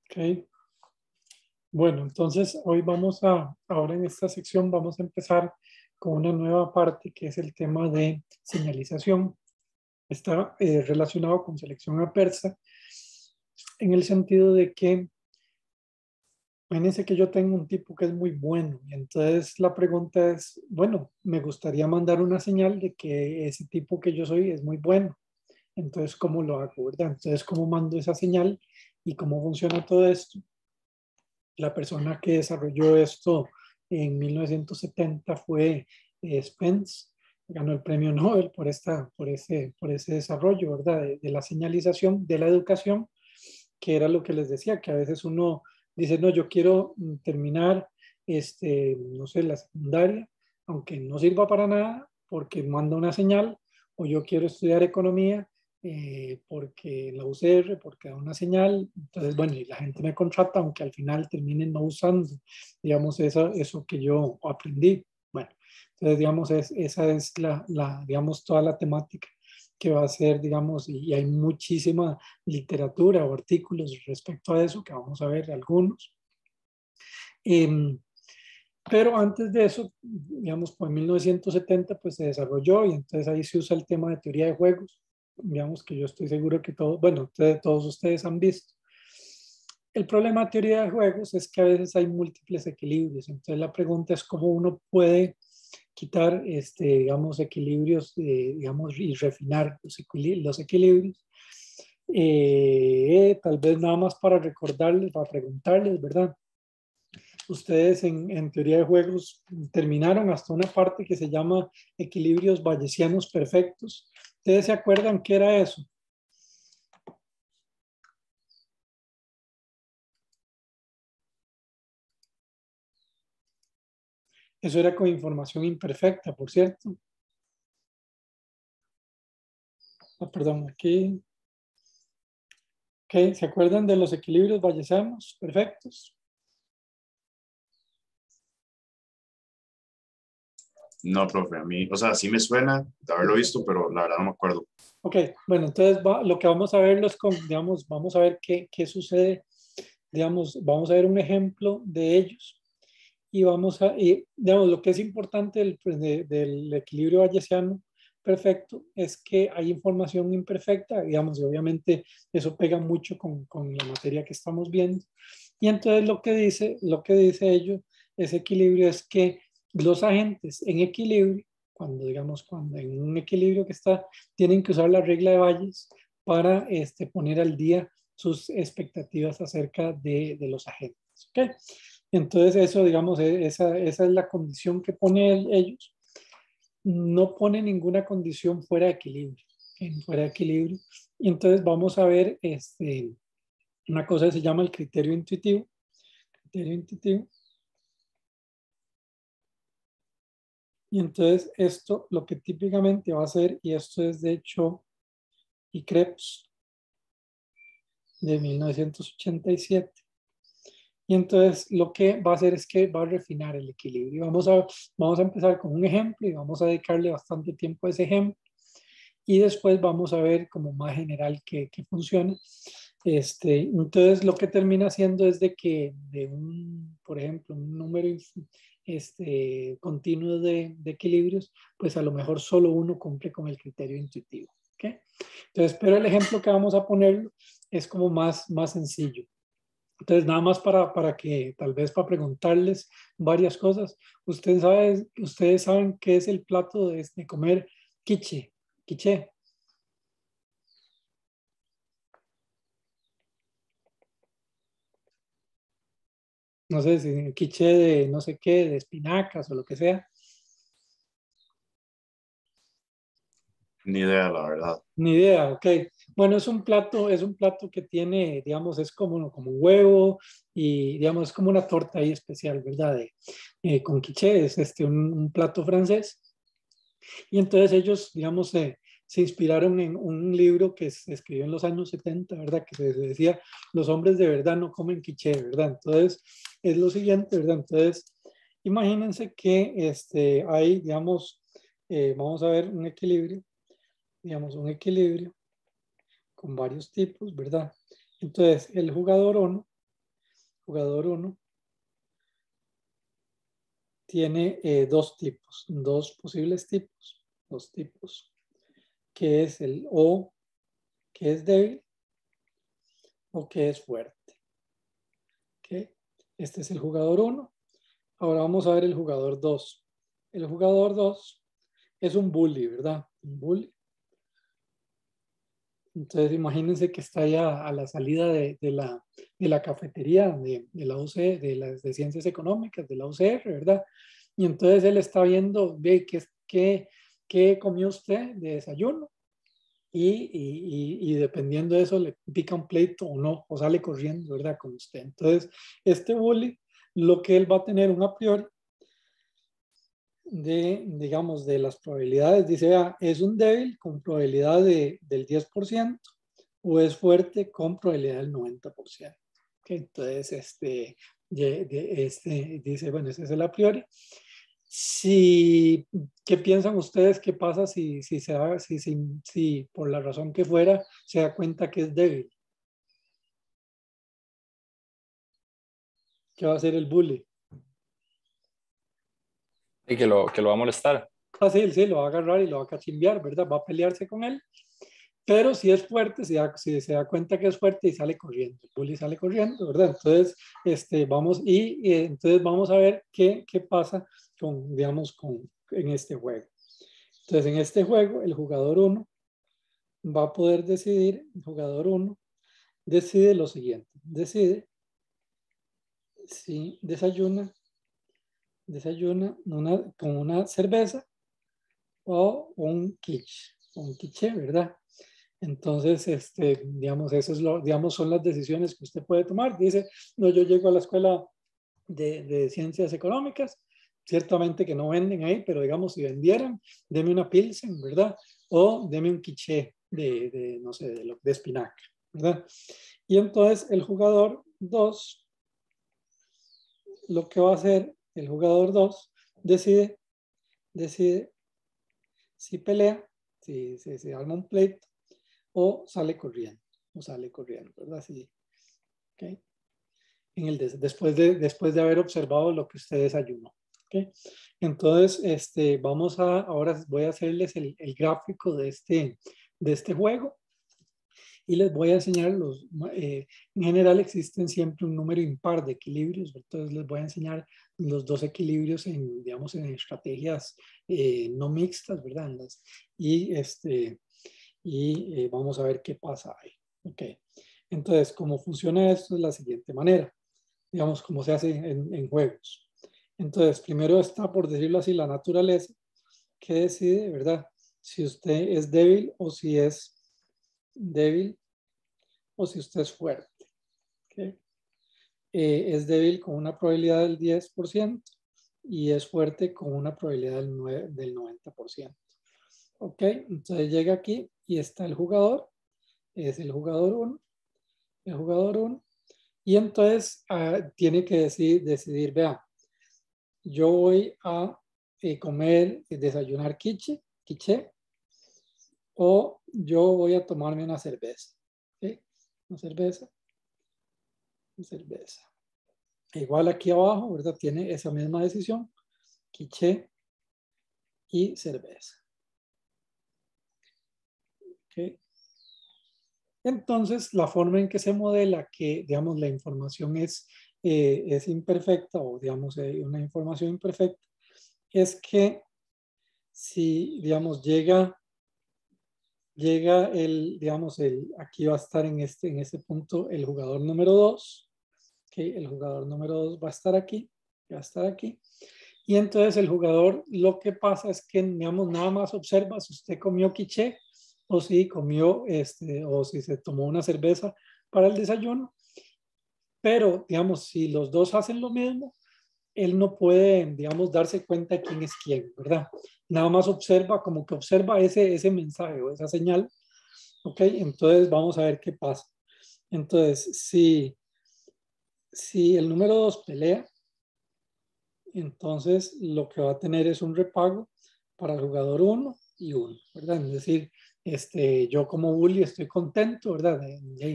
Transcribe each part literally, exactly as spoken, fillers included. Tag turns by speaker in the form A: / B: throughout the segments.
A: Ok. Bueno, entonces hoy vamos a, ahora en esta sección vamos a empezar con una nueva parte que es el tema de señalización. Está eh, relacionado con selección adversa en el sentido de que, imagínense que yo tengo un tipo que es muy bueno y entonces la pregunta es, bueno, me gustaría mandar una señal de que ese tipo que yo soy es muy bueno. Entonces, ¿cómo lo hago, verdad? Entonces, ¿cómo mando esa señal y cómo funciona todo esto? La persona que desarrolló esto en mil novecientos setenta fue eh, Spence, ganó el premio Nobel por, esta, por, ese, por ese desarrollo, ¿verdad? De, de la señalización, de la educación, que era lo que les decía, que a veces uno dice, no, yo quiero terminar, este, no sé, la secundaria, aunque no sirva para nada, porque manda una señal, o yo quiero estudiar economía, eh, porque la U C R, porque da una señal, entonces, bueno, y la gente me contrata, aunque al final terminen no usando, digamos, eso, eso que yo aprendí. Bueno, entonces, digamos, es, esa es la, la, digamos, toda la temática que va a ser, digamos, y, y hay muchísima literatura o artículos respecto a eso, que vamos a ver algunos. Eh, pero antes de eso, digamos, pues en mil novecientos setenta pues se desarrolló y entonces ahí se usa el tema de teoría de juegos, digamos que yo estoy seguro que todos, bueno, ustedes, todos ustedes han visto. El problema de teoría de juegos es que a veces hay múltiples equilibrios, entonces la pregunta es cómo uno puede quitar, este, digamos, equilibrios, eh, digamos, y refinar los, equilibrios. Los equilibrios. Eh, tal vez nada más para recordarles, para preguntarles, ¿verdad? Ustedes en, en teoría de juegos terminaron hasta una parte que se llama equilibrios bayesianos perfectos. ¿Ustedes se acuerdan qué era eso? Eso era con información imperfecta, por cierto. Ah, perdón, aquí. Okay. ¿Se acuerdan de los equilibrios bayesianos perfectos?
B: No, profe, a mí, o sea, sí me suena de haberlo visto, pero la verdad no me acuerdo.
A: Ok, bueno, entonces va, lo que vamos a ver, los, digamos, vamos a ver qué, qué sucede, digamos, vamos a ver un ejemplo de ellos y vamos a, y, digamos, lo que es importante del, pues, de, del equilibrio bayesiano perfecto es que hay información imperfecta, digamos, y obviamente eso pega mucho con, con la materia que estamos viendo. Y entonces lo que dice, lo que dice ello, ese equilibrio es que los agentes en equilibrio, cuando digamos, cuando en un equilibrio que está, tienen que usar la regla de Bayes para este, poner al día sus expectativas acerca de, de los agentes. ¿Okay? Entonces eso, digamos, esa, esa es la condición que pone ellos. No pone ninguna condición fuera de equilibrio, en fuera de equilibrio. Y entonces vamos a ver este, una cosa que se llama el criterio intuitivo. Criterio intuitivo. Y entonces esto lo que típicamente va a hacer, y esto es de hecho y Krebs de mil novecientos ochenta y siete. Y entonces lo que va a hacer es que va a refinar el equilibrio. Vamos a, vamos a empezar con un ejemplo y vamos a dedicarle bastante tiempo a ese ejemplo. Y después vamos a ver como más general que, que funciona. Este, entonces lo que termina haciendo es de que de un, por ejemplo, un número este, continuo de, de equilibrios, pues a lo mejor solo uno cumple con el criterio intuitivo. ¿Okay? Entonces, pero el ejemplo que vamos a poner es como más, más sencillo. Entonces, nada más para, para que, tal vez para preguntarles varias cosas. ¿Ustedes, sabe, ustedes saben qué es el plato de, de comer quiche? Quiche. No sé si quiche de no sé qué, de espinacas o lo que sea.
B: Ni idea, la verdad.
A: Ni idea, ok. Bueno, es un plato, es un plato que tiene, digamos, es como, como un huevo y, digamos, es como una torta ahí especial, ¿verdad? De, eh, con quiche, es este, un, un plato francés. Y entonces ellos, digamos, se, se inspiraron en un libro que se escribió en los años setenta, ¿verdad? Que se decía, los hombres de verdad no comen quiche, ¿verdad? Entonces, es lo siguiente, ¿verdad? Entonces, imagínense que este, hay, digamos, eh, vamos a ver un equilibrio, digamos, un equilibrio con varios tipos, ¿verdad? Entonces, el jugador uno jugador uno tiene eh, dos tipos, dos posibles tipos, dos tipos, que es el o que es débil o que es fuerte. ¿Okay? Este es el jugador uno. Ahora vamos a ver el jugador dos. El jugador dos es un bully, ¿verdad? Un bully. Entonces imagínense que está ya a la salida de, de, la, de la cafetería de, de la U C, de las de Ciencias Económicas, de la U C R, ¿verdad? Y entonces él está viendo, ve, ¿qué, qué, qué comió usted de desayuno? Y, y, y, y dependiendo de eso le pica un pleito o no, o sale corriendo, ¿verdad? Con usted. Entonces, este bully, lo que él va a tener un a priori de, digamos, de las probabilidades, dice, ah, es un débil con probabilidad de, del diez por ciento o es fuerte con probabilidad del noventa por ciento. Okay, entonces, este, de, de, este, dice, bueno, ese es el a priori. Si, ¿qué piensan ustedes? ¿Qué pasa si, si, se da, si, si, si por la razón que fuera se da cuenta que es débil? ¿Qué va a hacer el bully?
C: Y que lo, que lo va a molestar.
A: Fácil, sí, lo va a agarrar y lo va a cachimbear, ¿verdad? Va a pelearse con él. Pero si es fuerte, si, da, si se da cuenta que es fuerte y sale corriendo, el bully sale corriendo, ¿verdad? Entonces, este, vamos, y, y entonces vamos a ver qué, qué pasa con, digamos, con, en este juego. Entonces, en este juego, el jugador uno va a poder decidir, el jugador uno decide lo siguiente, decide si desayuna, desayuna una, con una cerveza o un quiche, un quiche, ¿verdad? Entonces, este, digamos, eso es lo, digamos, son las decisiones que usted puede tomar. Dice, no, yo llego a la escuela de, de ciencias económicas, ciertamente que no venden ahí, pero digamos, si vendieran, deme una pilsen, ¿verdad? O deme un quiche de, de, no sé, de, de espinaca, ¿verdad? Y entonces el jugador dos, lo que va a hacer el jugador dos, decide, decide si pelea, si se si, si arma un pleito, o sale corriendo, o sale corriendo, ¿verdad? Sí. ¿Okay? En el des después, de, después de haber observado lo que usted desayunó. ¿Okay? Entonces, este, vamos a, ahora voy a hacerles el, el gráfico de este, de este juego y les voy a enseñar los, eh, en general existen siempre un número impar de equilibrios, entonces les voy a enseñar los dos equilibrios en, digamos, en estrategias eh, no mixtas, ¿verdad? Las, y este, y eh, vamos a ver qué pasa ahí. Ok, entonces, cómo funciona esto es la siguiente manera, digamos, cómo se hace en, en juegos. Entonces, primero está, por decirlo así, la naturaleza, que decide, ¿verdad? Si usted es débil o si es débil o si usted es fuerte. ¿Okay? Eh, es débil con una probabilidad del diez por ciento y es fuerte con una probabilidad del, nueve, del noventa por ciento. Ok, entonces llega aquí y está el jugador, es el jugador uno, el jugador uno, y entonces uh, tiene que decidir, decidir, vea, yo voy a eh, comer, eh, desayunar quiche, quiche, o yo voy a tomarme una cerveza, ¿okay? Una cerveza, una cerveza. Igual aquí abajo, ¿verdad? Tiene esa misma decisión, quiche y cerveza. ¿Okay? Entonces, la forma en que se modela que, digamos, la información es, eh, es imperfecta o, digamos, eh, una información imperfecta, es que si, digamos, llega, llega el, digamos, el, aquí va a estar en este, en este punto el jugador número dos, ¿okay? El jugador número dos va a estar aquí, va a estar aquí, y entonces el jugador, lo que pasa es que, digamos, nada más observa si usted comió quiche, o si comió, este, o si se tomó una cerveza para el desayuno, pero, digamos, si los dos hacen lo mismo, él no puede, digamos, darse cuenta de quién es quién, ¿verdad? Nada más observa, como que observa ese, ese mensaje o esa señal, ¿ok? Entonces vamos a ver qué pasa. Entonces, si, si el número dos pelea, entonces lo que va a tener es un repago para el jugador uno y uno, ¿verdad? Es decir, este, yo como bully estoy contento, ¿verdad? De, de,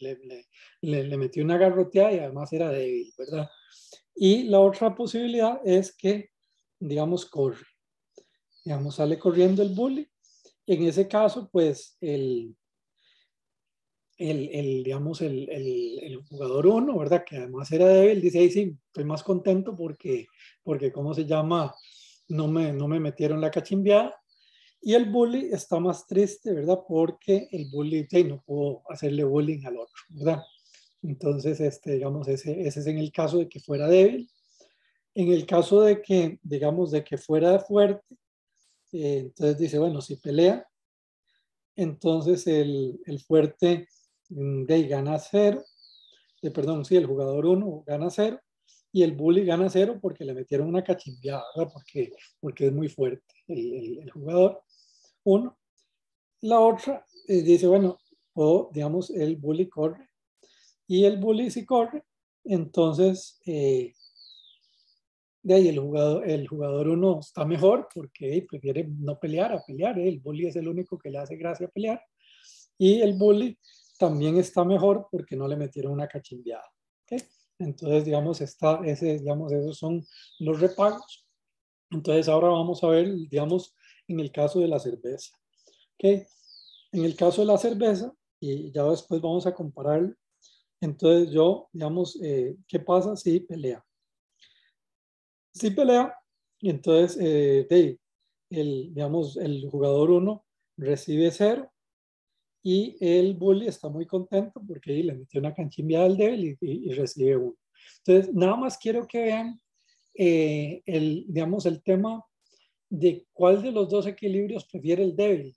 A: le, le, le, le metió una garroteada y además era débil, ¿verdad? Y la otra posibilidad es que, digamos, corre. Digamos, sale corriendo el bully. En ese caso, pues, el, el, el digamos, el, el, el jugador uno, ¿verdad? Que además era débil, dice, ahí sí, estoy más contento porque, porque ¿cómo se llama? No me, no me metieron la cachimbiada. Y el bully está más triste, ¿verdad? Porque el bully hey, no pudo hacerle bullying al otro, ¿verdad? Entonces, este, digamos, ese, ese es en el caso de que fuera débil. En el caso de que, digamos, de que fuera fuerte, eh, entonces dice, bueno, si pelea, entonces el, el fuerte de gana cero, de, perdón, sí, el jugador uno gana cero y el bully gana cero porque le metieron una cachimbiada, ¿verdad? Porque, porque es muy fuerte el, el, el jugador uno. La otra eh, dice, bueno, o digamos, el bully corre y el bully si corre, entonces eh, de ahí el jugador, el jugador uno está mejor porque eh, prefiere no pelear a pelear, eh, el bully es el único que le hace gracia pelear y el bully también está mejor porque no le metieron una cachimbiada. ¿Okay? Entonces, digamos, está, ese, digamos, esos son los repagos. Entonces, ahora vamos a ver, digamos, en el caso de la cerveza. ¿Okay? En el caso de la cerveza, y ya después vamos a comparar, entonces yo, digamos, eh, ¿qué pasa si pelea? Si pelea, entonces, eh, de, el, digamos, el jugador uno recibe cero y el bully está muy contento porque ahí le metió una canchimbiada al débil y, y, y recibe uno. Entonces, nada más quiero que vean eh, el, digamos, el tema de cuál de los dos equilibrios prefiere el débil.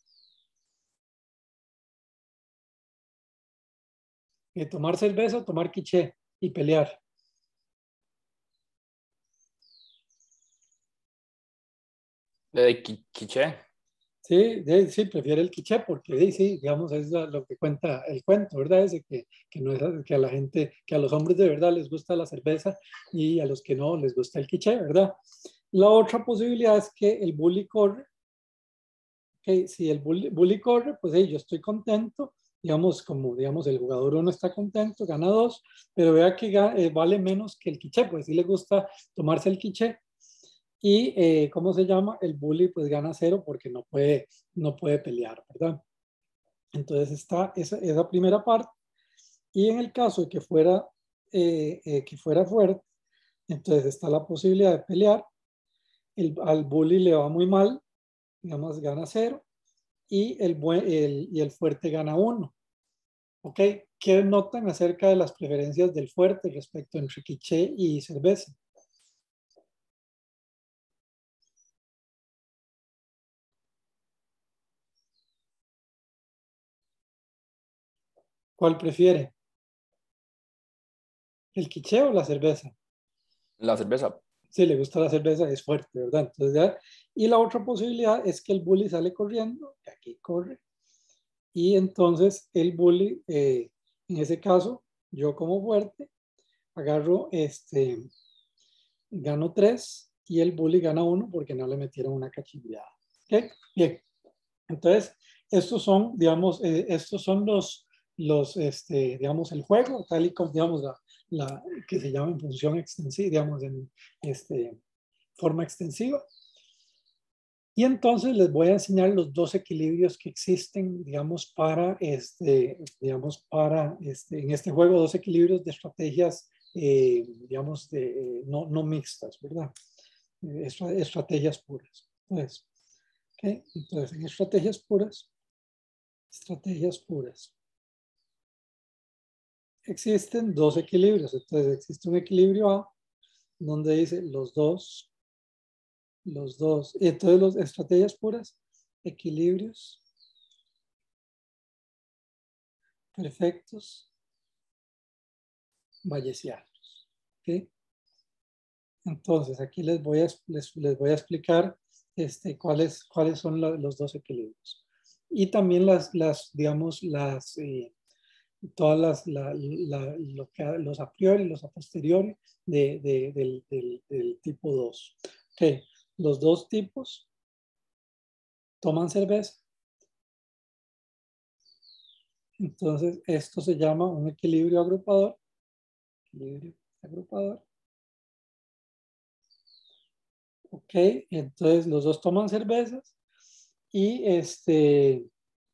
A: Eh, tomar cerveza o tomar quiché y pelear.
C: ¿De quiché?
A: Sí, de, sí, prefiere el quiché porque sí, sí, digamos, es la, lo que cuenta el cuento, ¿verdad? Es de que, que, no es, que a la gente, que a los hombres de verdad les gusta la cerveza y a los que no les gusta el quiché, ¿verdad? La otra posibilidad es que el bully corre. Okay, si el bully, bully corre, pues hey, yo estoy contento, digamos, como digamos, el jugador uno está contento, gana dos, pero vea que eh, vale menos que el quiché, pues sí le gusta tomarse el quiché. Y, eh, ¿cómo se llama? El bully pues gana cero porque no puede, no puede pelear, ¿verdad? Entonces está esa, esa primera parte. Y en el caso de que fuera, eh, eh, que fuera fuerte, entonces está la posibilidad de pelear. El, al bully le va muy mal, digamos, gana cero. Y el, buen, el, y el fuerte gana uno. ¿Ok? ¿Qué notan acerca de las preferencias del fuerte respecto entre quiché y cerveza? ¿Cuál prefiere? ¿El quiché o la cerveza?
C: La cerveza.
A: Si le gusta la cerveza, es fuerte, ¿verdad? Entonces, ya. Y la otra posibilidad es que el bully sale corriendo, que aquí corre, y entonces el bully, eh, en ese caso, yo como fuerte, agarro, este, gano tres y el bully gana uno porque no le metieron una cachimbiada. ¿Ok? Bien. Entonces, estos son, digamos, eh, estos son los, los este, digamos, el juego, tal y como, digamos, la, la que se llama en función extensiva, digamos, en este, forma extensiva. Y entonces les voy a enseñar los dos equilibrios que existen, digamos, para este, digamos, para este, en este juego, dos equilibrios de estrategias, eh, digamos, de, eh, no, no mixtas, ¿verdad? Eh, estrategias puras. Entonces, ¿okay? Entonces, en estrategias puras, estrategias puras, existen dos equilibrios. Entonces, existe un equilibrio A, donde dice los dos, los dos, y entonces las estrategias puras, equilibrios perfectos bayesianos. ¿Okay? Entonces, aquí les voy a, les, les voy a explicar este, cuáles, cuáles son la, los dos equilibrios. Y también las, las digamos, las, eh, todas las, la, la, lo que, los a priori y los a posteriori de, de, del, del, del tipo dos. Okay. Los dos tipos toman cerveza Entonces, esto se llama un equilibrio agrupador. Equilibrio agrupador. Ok, entonces los dos toman cervezas y este,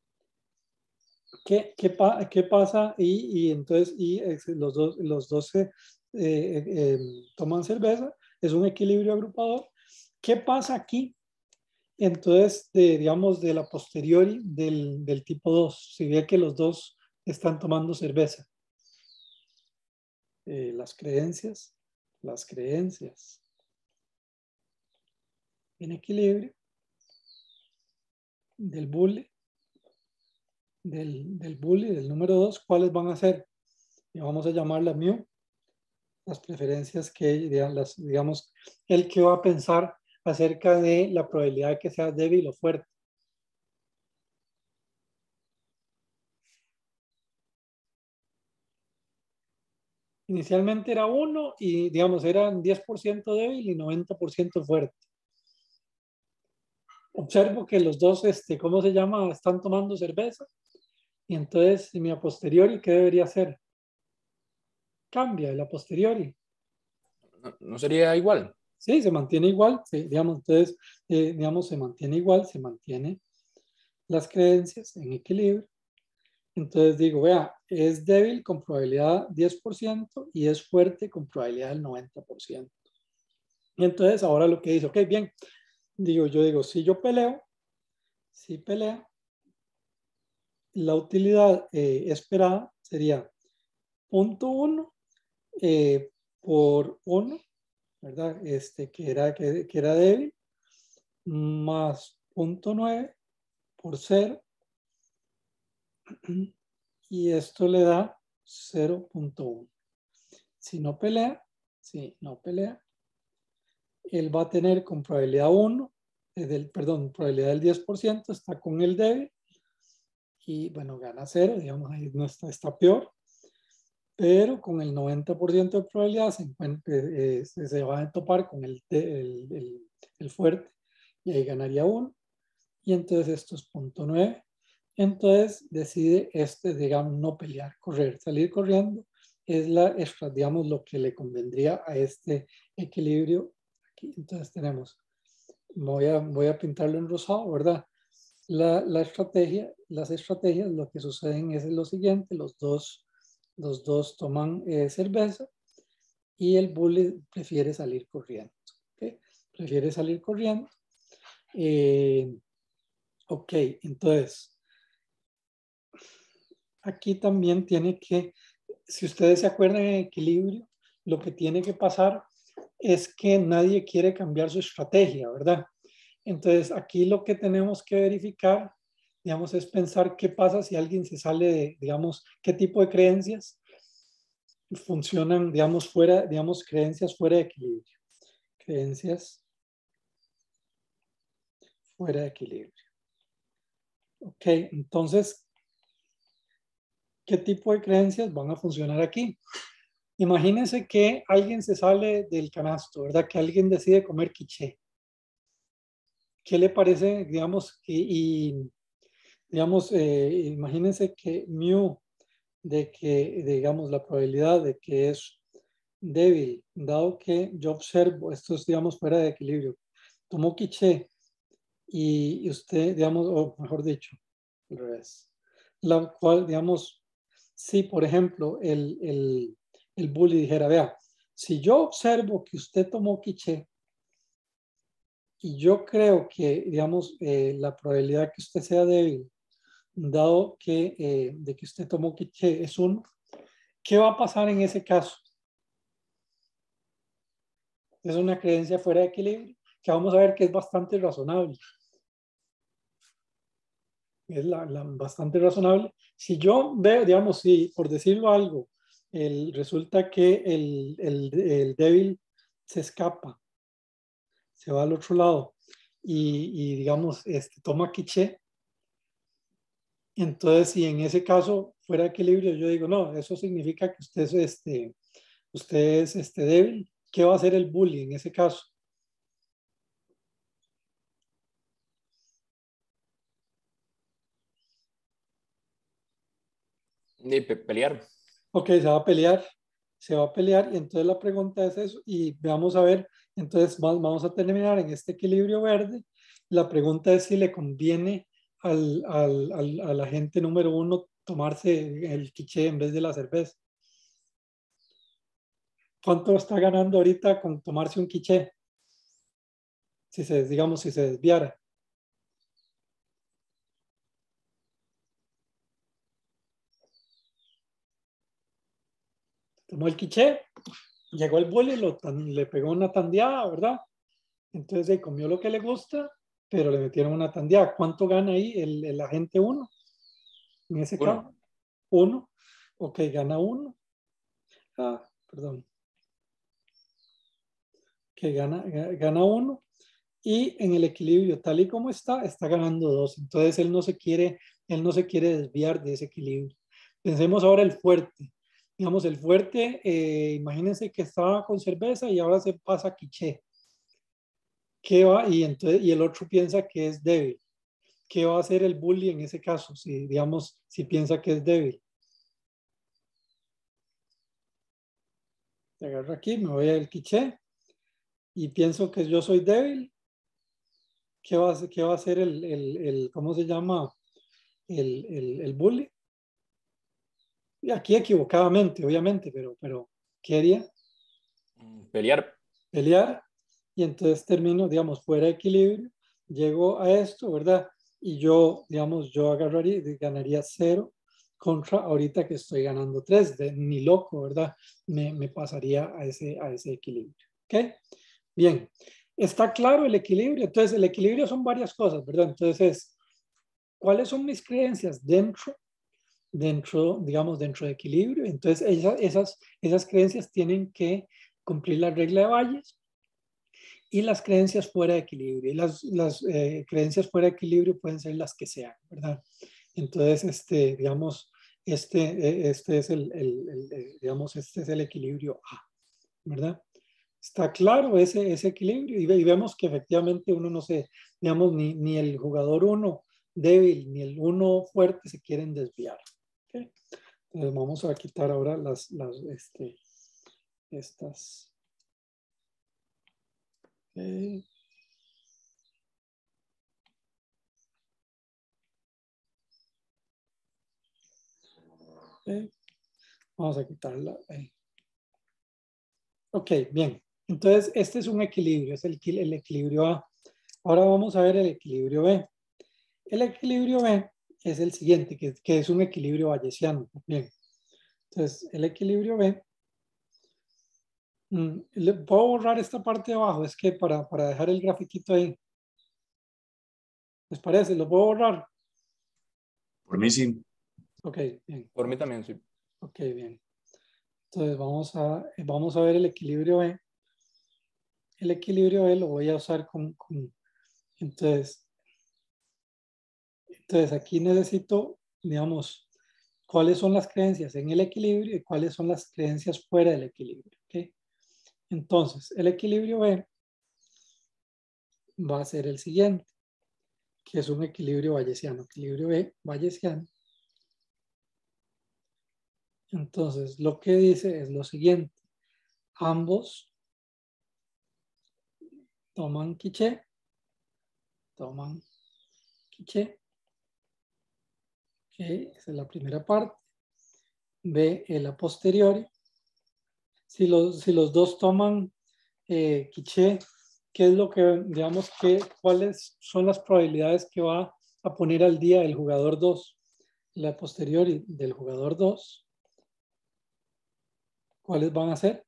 A: ¿qué, qué, pa, qué pasa? Y, y entonces y los dos, los dos se, eh, eh, toman cerveza, es un equilibrio agrupador. ¿Qué pasa aquí? Entonces, de, digamos, de la posteriori del, del tipo dos, si ve que los dos están tomando cerveza. Eh, las creencias, las creencias en equilibrio del bully, del, del bully, del número dos, ¿cuáles van a ser? Y vamos a llamarla mu, las preferencias que, las, digamos, el que va a pensar acerca de la probabilidad de que sea débil o fuerte. Inicialmente era uno y, digamos, eran diez por ciento débil y noventa por ciento fuerte. Observo que los dos, este, ¿cómo se llama? Están tomando cerveza. Y entonces, mi a posteriori, ¿qué debería hacer? Cambia el a posteriori.
C: ¿No, no sería igual?
A: Sí, se mantiene igual. Sí, digamos, entonces, eh, digamos, se mantiene igual, se mantiene las creencias en equilibrio. Entonces digo, vea, es débil con probabilidad diez por ciento y es fuerte con probabilidad del noventa por ciento. Y entonces ahora lo que dice, ok, bien, digo, yo digo, si yo peleo, si pelea, la utilidad eh, esperada sería punto uno eh, por uno, ¿verdad? Este, que era, que, que era débil, más punto nueve por cero, y esto le da cero punto uno. Si no pelea, si no pelea, él va a tener con probabilidad uno, del, perdón, probabilidad del diez por ciento, está con el débil, y bueno, gana cero, digamos, ahí no está, está peor, pero con el noventa por ciento de probabilidad se, eh, se, se va a topar con el, el, el, el fuerte, y ahí ganaría uno, y entonces esto es punto nueve. Entonces decide este, digamos, no pelear, correr, salir corriendo, es la, digamos, lo que le convendría a este equilibrio aquí. Entonces tenemos, voy a, voy a pintarlo en rosado, ¿verdad? La, la estrategia, las estrategias, lo que suceden es lo siguiente, los dos, los dos toman eh, cerveza y el bully prefiere salir corriendo, ¿okay? Prefiere salir corriendo. Eh, ok, entonces, aquí también tiene que, si ustedes se acuerdan en equilibrio, lo que tiene que pasar es que nadie quiere cambiar su estrategia, ¿verdad? Entonces, aquí lo que tenemos que verificar, digamos, es pensar qué pasa si alguien se sale de, digamos, qué tipo de creencias funcionan, digamos, fuera, digamos, creencias fuera de equilibrio. Creencias fuera de equilibrio. Ok, entonces, ¿qué tipo de creencias van a funcionar aquí? Imagínense que alguien se sale del canasto, ¿verdad? Que alguien decide comer quiché. ¿Qué le parece, digamos, y, y digamos, eh, imagínense que mu de que, digamos, la probabilidad de que es débil, dado que yo observo, esto es, digamos, fuera de equilibrio, tomó quiché y usted, digamos, o mejor dicho, al revés, la cual, digamos, si por ejemplo el, el, el bully dijera, vea, si yo observo que usted tomó quiché y yo creo que, digamos, eh, la probabilidad que usted sea débil, dado que, eh, de que usted tomó quiché es uno, ¿qué va a pasar en ese caso? Es una creencia fuera de equilibrio, que vamos a ver que es bastante razonable. Es la, la, bastante razonable. Si yo veo, digamos, si por decirlo algo, el, resulta que el, el, el débil se escapa, se va al otro lado y, y digamos, este, toma quiché, entonces si en ese caso fuera de equilibrio, yo digo, no, eso significa que usted es, este, usted es este, débil. ¿Qué va a hacer el bully en ese caso?
C: De pe- pelear.
A: Ok, se va a pelear, se va a pelear y entonces la pregunta es eso y veamos a ver, entonces va- vamos a terminar en este equilibrio verde. La pregunta es si le conviene al, al, al, al agente número uno tomarse el quiché en vez de la cerveza. ¿Cuánto está ganando ahorita con tomarse un quiché? Si se, digamos, si se desviara. Tomó el quiché, llegó el bully, lo tan- le pegó una tandeada, ¿verdad? Entonces eh, comió lo que le gusta, pero le metieron una tandeada. ¿Cuánto gana ahí el, el agente uno? En ese
C: Uno.
A: caso, uno. Ok, gana uno. Ah, perdón. Que gana, ga- gana uno. Y en el equilibrio, tal y como está, está ganando dos. Entonces él no se quiere, él no se quiere desviar de ese equilibrio. Pensemos ahora el fuerte. Digamos, el fuerte, eh, imagínense que estaba con cerveza y ahora se pasa a quiché. ¿Qué va? Y, entonces, y el otro piensa que es débil. ¿Qué va a hacer el bully en ese caso? Si, digamos, si piensa que es débil. Te agarro aquí, me voy al quiché y pienso que yo soy débil. ¿Qué va a hacer, qué va a hacer el, el, el, ¿cómo se llama? El, el, el bully. Y aquí equivocadamente, obviamente, pero, pero ¿qué haría?
C: Pelear.
A: Pelear. Y entonces termino, digamos, fuera de equilibrio. Llego a esto, ¿verdad? Y yo, digamos, yo agarraría, ganaría cero contra ahorita que estoy ganando tres. De, ni loco, ¿verdad? Me, me pasaría a ese, a ese equilibrio. ¿Ok? Bien. ¿Está claro el equilibrio? Entonces, el equilibrio son varias cosas, ¿verdad? Entonces, ¿cuáles son mis creencias dentro dentro, digamos, dentro de equilibrio? Entonces, esas, esas, esas creencias tienen que cumplir la regla de Bayes y las creencias fuera de equilibrio. Y las, las eh, creencias fuera de equilibrio pueden ser las que sean, ¿verdad? Entonces, este, digamos, este, este es el, el, el, digamos, este es el equilibrio A, ¿verdad? Está claro ese, ese equilibrio y, ve, y vemos que efectivamente uno no se, digamos, ni, ni el jugador uno débil ni el uno fuerte se quieren desviar. ¿Okay? Entonces vamos a quitar ahora las, las este, estas. Okay. Okay. Vamos a quitarla. Ahí. Ok, bien. Entonces este es un equilibrio, es el, el equilibrio A. Ahora vamos a ver el equilibrio B. El equilibrio B es el siguiente, que, que es un equilibrio bayesiano. Bien. Entonces el equilibrio B. Mm, le puedo borrar esta parte de abajo, es que para, para dejar el grafiquito ahí. ¿Les parece? ¿Lo puedo borrar?
B: Por mí sí.
A: Ok, bien.
C: Por mí también, sí.
A: Ok, bien. Entonces vamos a, vamos a ver el equilibrio B. El equilibrio B lo voy a usar con, con entonces, entonces aquí necesito, digamos, cuáles son las creencias en el equilibrio y cuáles son las creencias fuera del equilibrio. ¿Okay? Entonces, el equilibrio B va a ser el siguiente, que es un equilibrio bayesiano. Equilibrio B bayesiano. Entonces, lo que dice es lo siguiente. Ambos toman quiché, toman quiché. Okay, esa es la primera parte. B, el a posteriori. Si los, si los dos toman eh, quiché, ¿qué es lo que, digamos, que, cuáles son las probabilidades que va a poner al día el jugador dos? La posteriori del jugador dos. ¿Cuáles van a ser?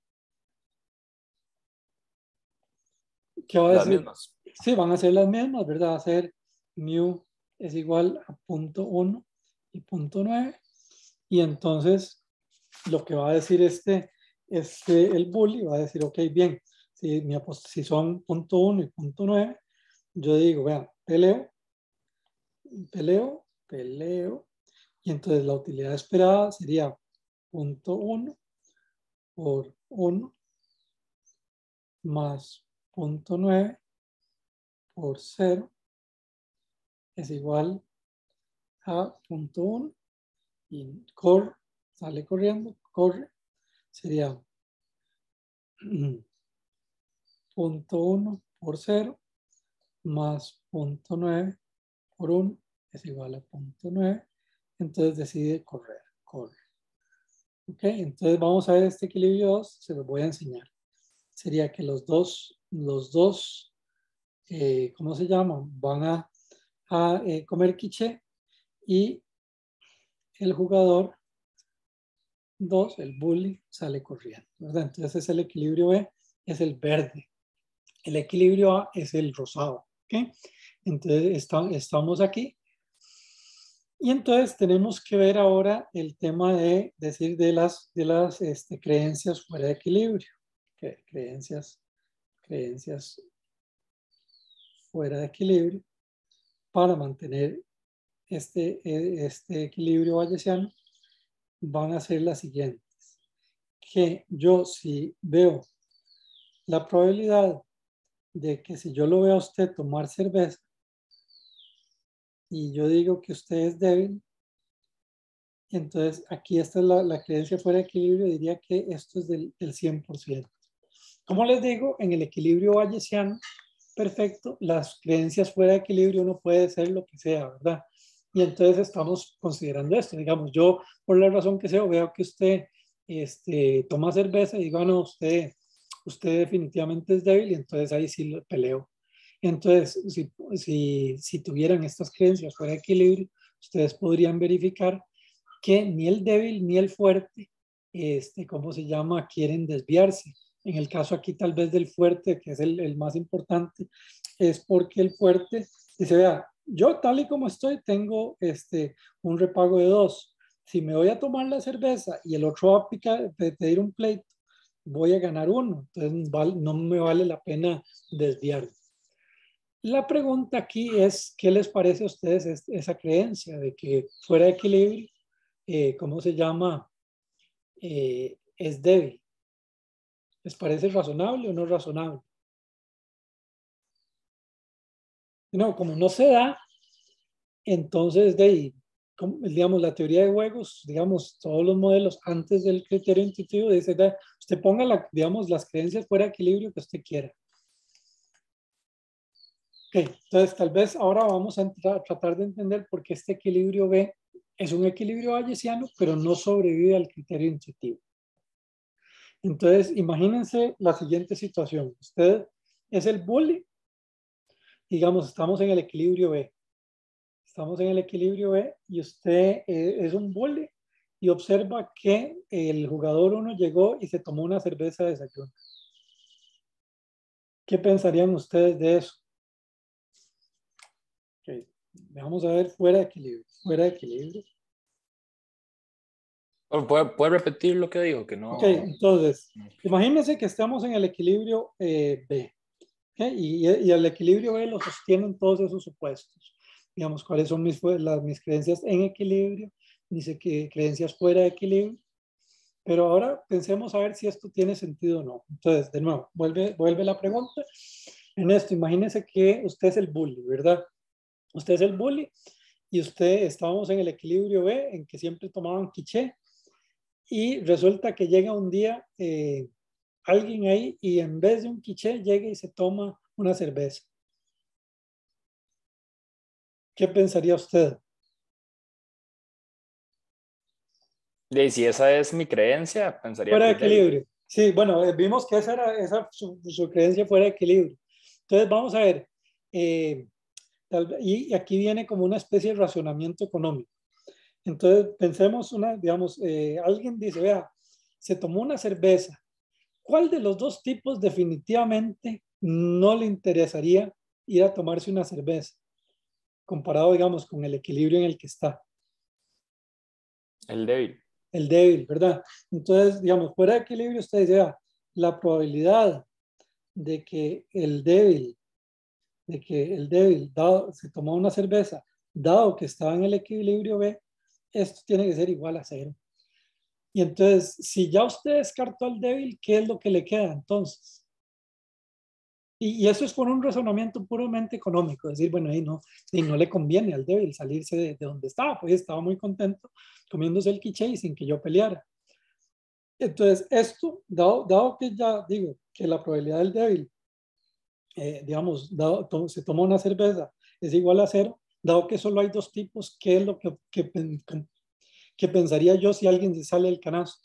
A: ¿Qué va a
C: Las
A: decir?
C: mismas.
A: Sí, van a ser las mismas, ¿verdad? Va a ser mu es igual a punto uno y punto nueve. Y entonces lo que va a decir este, este el bully va a decir, ok, bien, si, mi, si son punto uno y punto nueve, yo digo, vean, peleo, peleo, peleo, y entonces la utilidad esperada sería punto uno por uno más punto nueve por cero es igual a punto uno y core sale corriendo, corre, sería punto uno por cero más punto nueve por uno es igual a punto nueve. Entonces decide correr, corre. Ok, entonces vamos a ver este equilibrio dos, se los voy a enseñar. Sería que los dos, los dos, eh, ¿cómo se llaman? Van a, a eh, comer quiche y el jugador dos, el bully, sale corriendo, ¿verdad? Entonces es el equilibrio B, es el verde. El equilibrio A es el rosado, ¿ok? Entonces está, estamos aquí. Y entonces tenemos que ver ahora el tema de decir de las, de las este, creencias fuera de equilibrio. Okay, creencias, creencias fuera de equilibrio para mantener este, este equilibrio bayesiano van a ser las siguientes. Que yo si veo la probabilidad de que si yo lo veo a usted tomar cerveza y yo digo que usted es débil, entonces aquí esta es la, la creencia fuera de equilibrio, diría que esto es del, del cien por ciento. Como les digo, en el equilibrio bayesiano perfecto, las creencias fuera de equilibrio uno puede ser lo que sea, ¿verdad? Y entonces estamos considerando esto. Digamos, yo por la razón que sea veo que usted este, toma cerveza y digo, no, usted, usted definitivamente es débil y entonces ahí sí lo peleo. Entonces, si, si, si tuvieran estas creencias fuera de equilibrio, ustedes podrían verificar que ni el débil ni el fuerte, este, ¿cómo se llama?, quieren desviarse. En el caso aquí tal vez del fuerte, que es el, el más importante, es porque el fuerte dice, vea, yo tal y como estoy tengo este, un repago de dos. Si me voy a tomar la cerveza y el otro va a picar, pedir un pleito, voy a ganar uno. Entonces no me vale la pena desviarme. La pregunta aquí es, ¿qué les parece a ustedes esa creencia de que fuera de equilibrio, eh, ¿cómo se llama? Eh, es débil. ¿Les parece razonable o no razonable? No, como no se da, entonces de ahí, como, digamos, la teoría de juegos, digamos, todos los modelos antes del criterio intuitivo dice, de, usted ponga, la, digamos, las creencias fuera de equilibrio que usted quiera. Ok, entonces tal vez ahora vamos a, entrar, a tratar de entender por qué este equilibrio B es un equilibrio bayesiano, pero no sobrevive al criterio intuitivo. Entonces, imagínense la siguiente situación. Usted es el bully, digamos, estamos en el equilibrio B. Estamos en el equilibrio B y usted eh, es un bully y observa que el jugador uno llegó y se tomó una cerveza de desayuno. ¿Qué pensarían ustedes de eso? Okay. Vamos a ver fuera de equilibrio. Fuera de equilibrio.
C: ¿Puede, puede repetir lo que dijo? Que no...
A: Ok, entonces, imagínense que estamos en el equilibrio eh, B. ¿Okay? Y, y el equilibrio B lo sostienen todos esos supuestos. Digamos, cuáles son mis, las, mis creencias en equilibrio. Dice que creencias fuera de equilibrio. Pero ahora pensemos a ver si esto tiene sentido o no. Entonces, de nuevo, vuelve, vuelve la pregunta. En esto, imagínense que usted es el bully, ¿verdad? Usted es el bully y usted, estábamos en el equilibrio B, en que siempre tomaban quiché, y resulta que llega un día eh, alguien ahí y en vez de un quiché llega y se toma una cerveza. ¿Qué pensaría usted?
C: Y si esa es mi creencia, pensaría
A: Fuera
C: que
A: de
C: es débil.
A: equilibrio. Sí, bueno, vimos que esa era esa, su, su creencia fuera de equilibrio. Entonces, vamos a ver. Eh, y aquí viene como una especie de racionamiento económico. Entonces, pensemos, una, digamos, eh, alguien dice, vea, se tomó una cerveza. ¿Cuál de los dos tipos definitivamente no le interesaría ir a tomarse una cerveza? Comparado, digamos, con el equilibrio en el que está.
C: El débil.
A: El débil, ¿verdad? Entonces, digamos, fuera de equilibrio, usted dice, vea, la probabilidad de que el débil, de que el débil dado, se tomó una cerveza, dado que estaba en el equilibrio B, esto tiene que ser igual a cero. Y entonces, si ya usted descartó al débil, ¿qué es lo que le queda entonces? Y, y eso es por un razonamiento puramente económico, es decir, bueno, y no, y no le conviene al débil salirse de, de donde estaba, pues estaba muy contento comiéndose el quiché y sin que yo peleara. Entonces, esto, dado, dado que ya digo que la probabilidad del débil, eh, digamos, dado, to, se toma una cerveza, es igual a cero, dado que solo hay dos tipos, ¿qué es lo que, que, que pensaría yo si alguien se sale del canasto?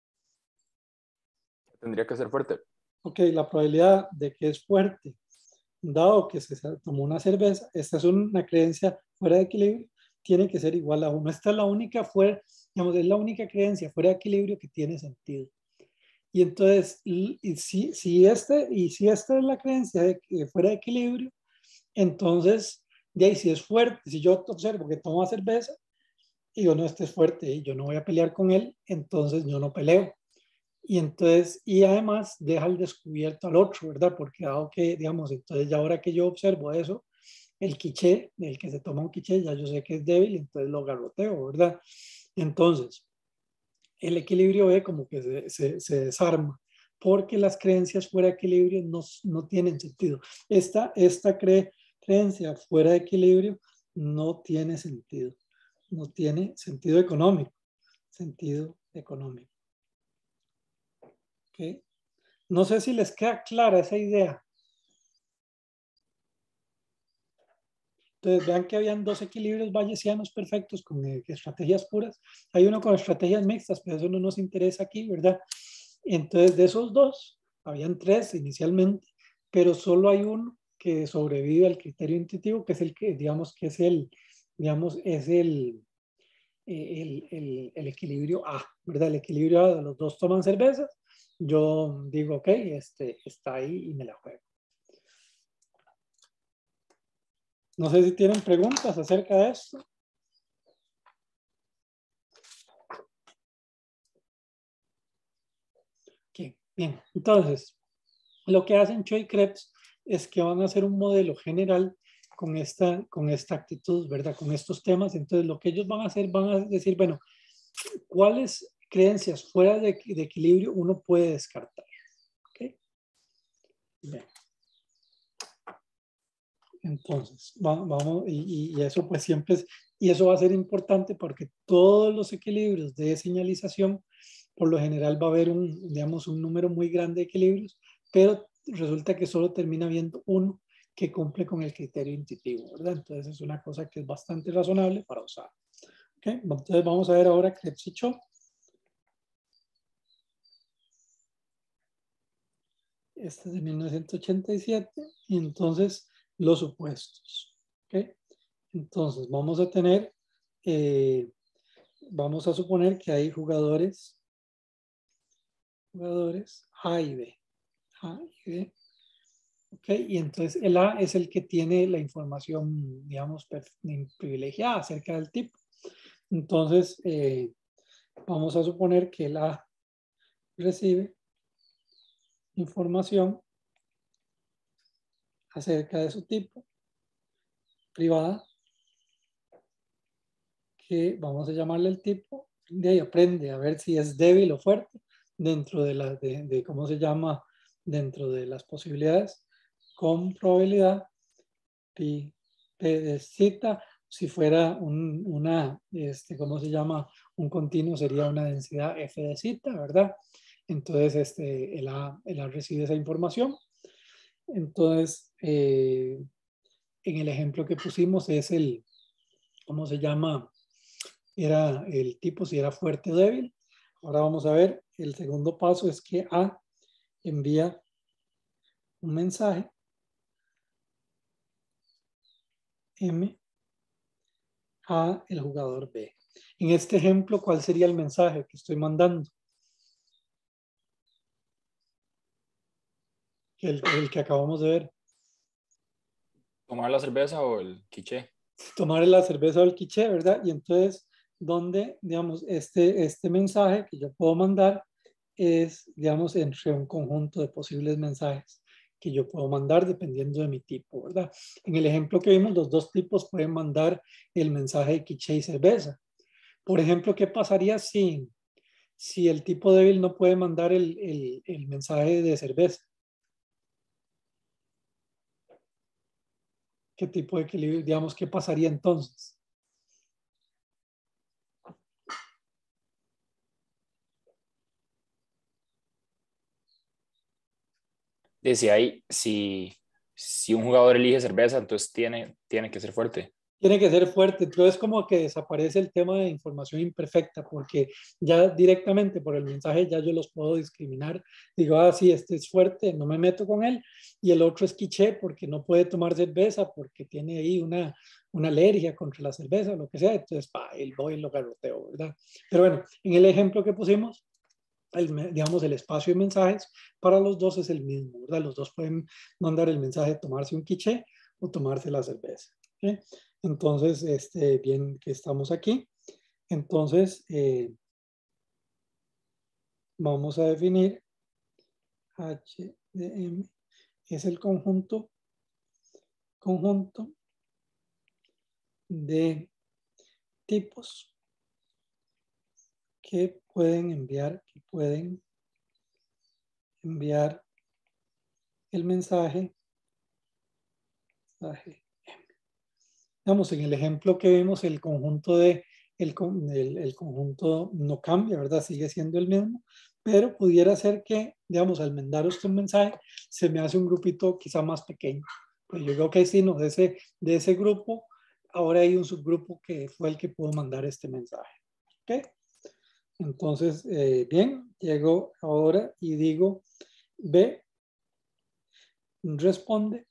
C: Tendría que ser fuerte.
A: Ok, la probabilidad de que es fuerte, dado que se tomó una cerveza, esta es una creencia fuera de equilibrio, tiene que ser igual a uno. Esta es la única, fuera, digamos, es la única creencia fuera de equilibrio que tiene sentido. Y entonces, y si, si, este, y si esta es la creencia de que fuera de equilibrio, entonces, de ahí si es fuerte, si yo observo que toma cerveza y yo no, este es fuerte y yo no voy a pelear con él, entonces yo no peleo. Y entonces, y además deja al descubierto al otro, ¿verdad? Porque dado que, digamos, entonces ya ahora que yo observo eso, el quiché, el que se toma un quiché, ya yo sé que es débil, entonces lo garroteo, ¿verdad? Entonces, el equilibrio ve como que se, se, se desarma, porque las creencias fuera de equilibrio no, no tienen sentido. Esta, esta cre, creencia fuera de equilibrio no tiene sentido, no tiene sentido económico, sentido económico. ¿Okay? No sé si les queda clara esa idea. Entonces vean que habían dos equilibrios bayesianos perfectos con eh, estrategias puras. Hay uno con estrategias mixtas, pero eso no nos interesa aquí, ¿verdad? Entonces de esos dos, habían tres inicialmente, pero solo hay uno que sobrevive al criterio intuitivo, que es el que, digamos, que es el, digamos, es el, el, el, el equilibrio A, ¿verdad? El equilibrio A, los dos toman cervezas, yo digo, ok, este, está ahí y me la juego. No sé si tienen preguntas acerca de esto. Okay, bien, entonces, lo que hacen Choi y Krebs es que van a hacer un modelo general con esta, con esta actitud, ¿verdad? Con estos temas. Entonces, lo que ellos van a hacer, van a decir, bueno, ¿cuáles creencias fuera de, de equilibrio uno puede descartar? ¿Okay? Bien. Entonces, va, vamos, y, y eso pues siempre es, y eso va a ser importante porque todos los equilibrios de señalización, por lo general va a haber un, digamos, un número muy grande de equilibrios, pero resulta que solo termina habiendo uno que cumple con el criterio intuitivo, ¿verdad? Entonces es una cosa que es bastante razonable para usar. ¿Okay? Entonces vamos a ver ahora Krebs y Cho. Este es de mil novecientos ochenta y siete, y entonces los supuestos. ¿Okay? Entonces vamos a tener, eh, vamos a suponer que hay jugadores, jugadores A y B. A y B. ¿Ok? Y entonces el A es el que tiene la información, digamos, privilegiada acerca del tipo. Entonces, eh, vamos a suponer que el A recibe información acerca de su tipo privada, que vamos a llamarle el tipo, de ahí aprende a ver si es débil o fuerte dentro de, la, de, de cómo se llama, dentro de las posibilidades, con probabilidad pi, p de zeta. Si fuera un, una, este, ¿cómo se llama? Un continuo sería una densidad f de zeta, ¿verdad? Entonces, este, el A, el A recibe esa información. Entonces, eh, en el ejemplo que pusimos es el, ¿cómo se llama? Era el tipo si era fuerte o débil. Ahora vamos a ver, el segundo paso es que A envía un mensaje M a el jugador B. En este ejemplo, ¿cuál sería el mensaje que estoy mandando? El, el que acabamos de ver.
C: ¿Tomar la cerveza o el quiché?
A: Tomar la cerveza o el quiché, ¿verdad? Y entonces, ¿dónde, digamos, este, este mensaje que yo puedo mandar es, digamos, entre un conjunto de posibles mensajes que yo puedo mandar dependiendo de mi tipo, ¿verdad? En el ejemplo que vimos, los dos tipos pueden mandar el mensaje de quiché y cerveza. Por ejemplo, ¿qué pasaría si, si el tipo débil no puede mandar el, el, el mensaje de cerveza? ¿Qué tipo de equilibrio, digamos, qué pasaría entonces?
C: Decía ahí, si, si un jugador elige cerveza, entonces tiene, tiene que ser fuerte.
A: Tiene que ser fuerte, entonces como que desaparece el tema de información imperfecta, porque ya directamente por el mensaje ya yo los puedo discriminar. Digo, ah, sí, este es fuerte, no me meto con él, y el otro es quiché porque no puede tomar cerveza, porque tiene ahí una, una alergia contra la cerveza, lo que sea, entonces, pa, el voy y lo garroteo, ¿verdad? Pero bueno, en el ejemplo que pusimos, el, digamos, el espacio de mensajes para los dos es el mismo, ¿verdad? Los dos pueden mandar el mensaje de tomarse un quiché o tomarse la cerveza, ¿sí? Entonces, este, bien que estamos aquí. Entonces, eh, vamos a definir H de M es el conjunto, conjunto de tipos que pueden enviar, que pueden enviar el mensaje, mensaje M. Digamos, en el ejemplo que vimos, el conjunto de El, el, el, conjunto no cambia, ¿verdad? Sigue siendo el mismo, pero pudiera ser que, digamos, al mandar usted un mensaje, se me hace un grupito quizá más pequeño. Pues yo creo que sí, no, de ese, de ese grupo, ahora hay un subgrupo que fue el que pudo mandar este mensaje. ¿Ok? Entonces, eh, bien, llego ahora y digo, B responde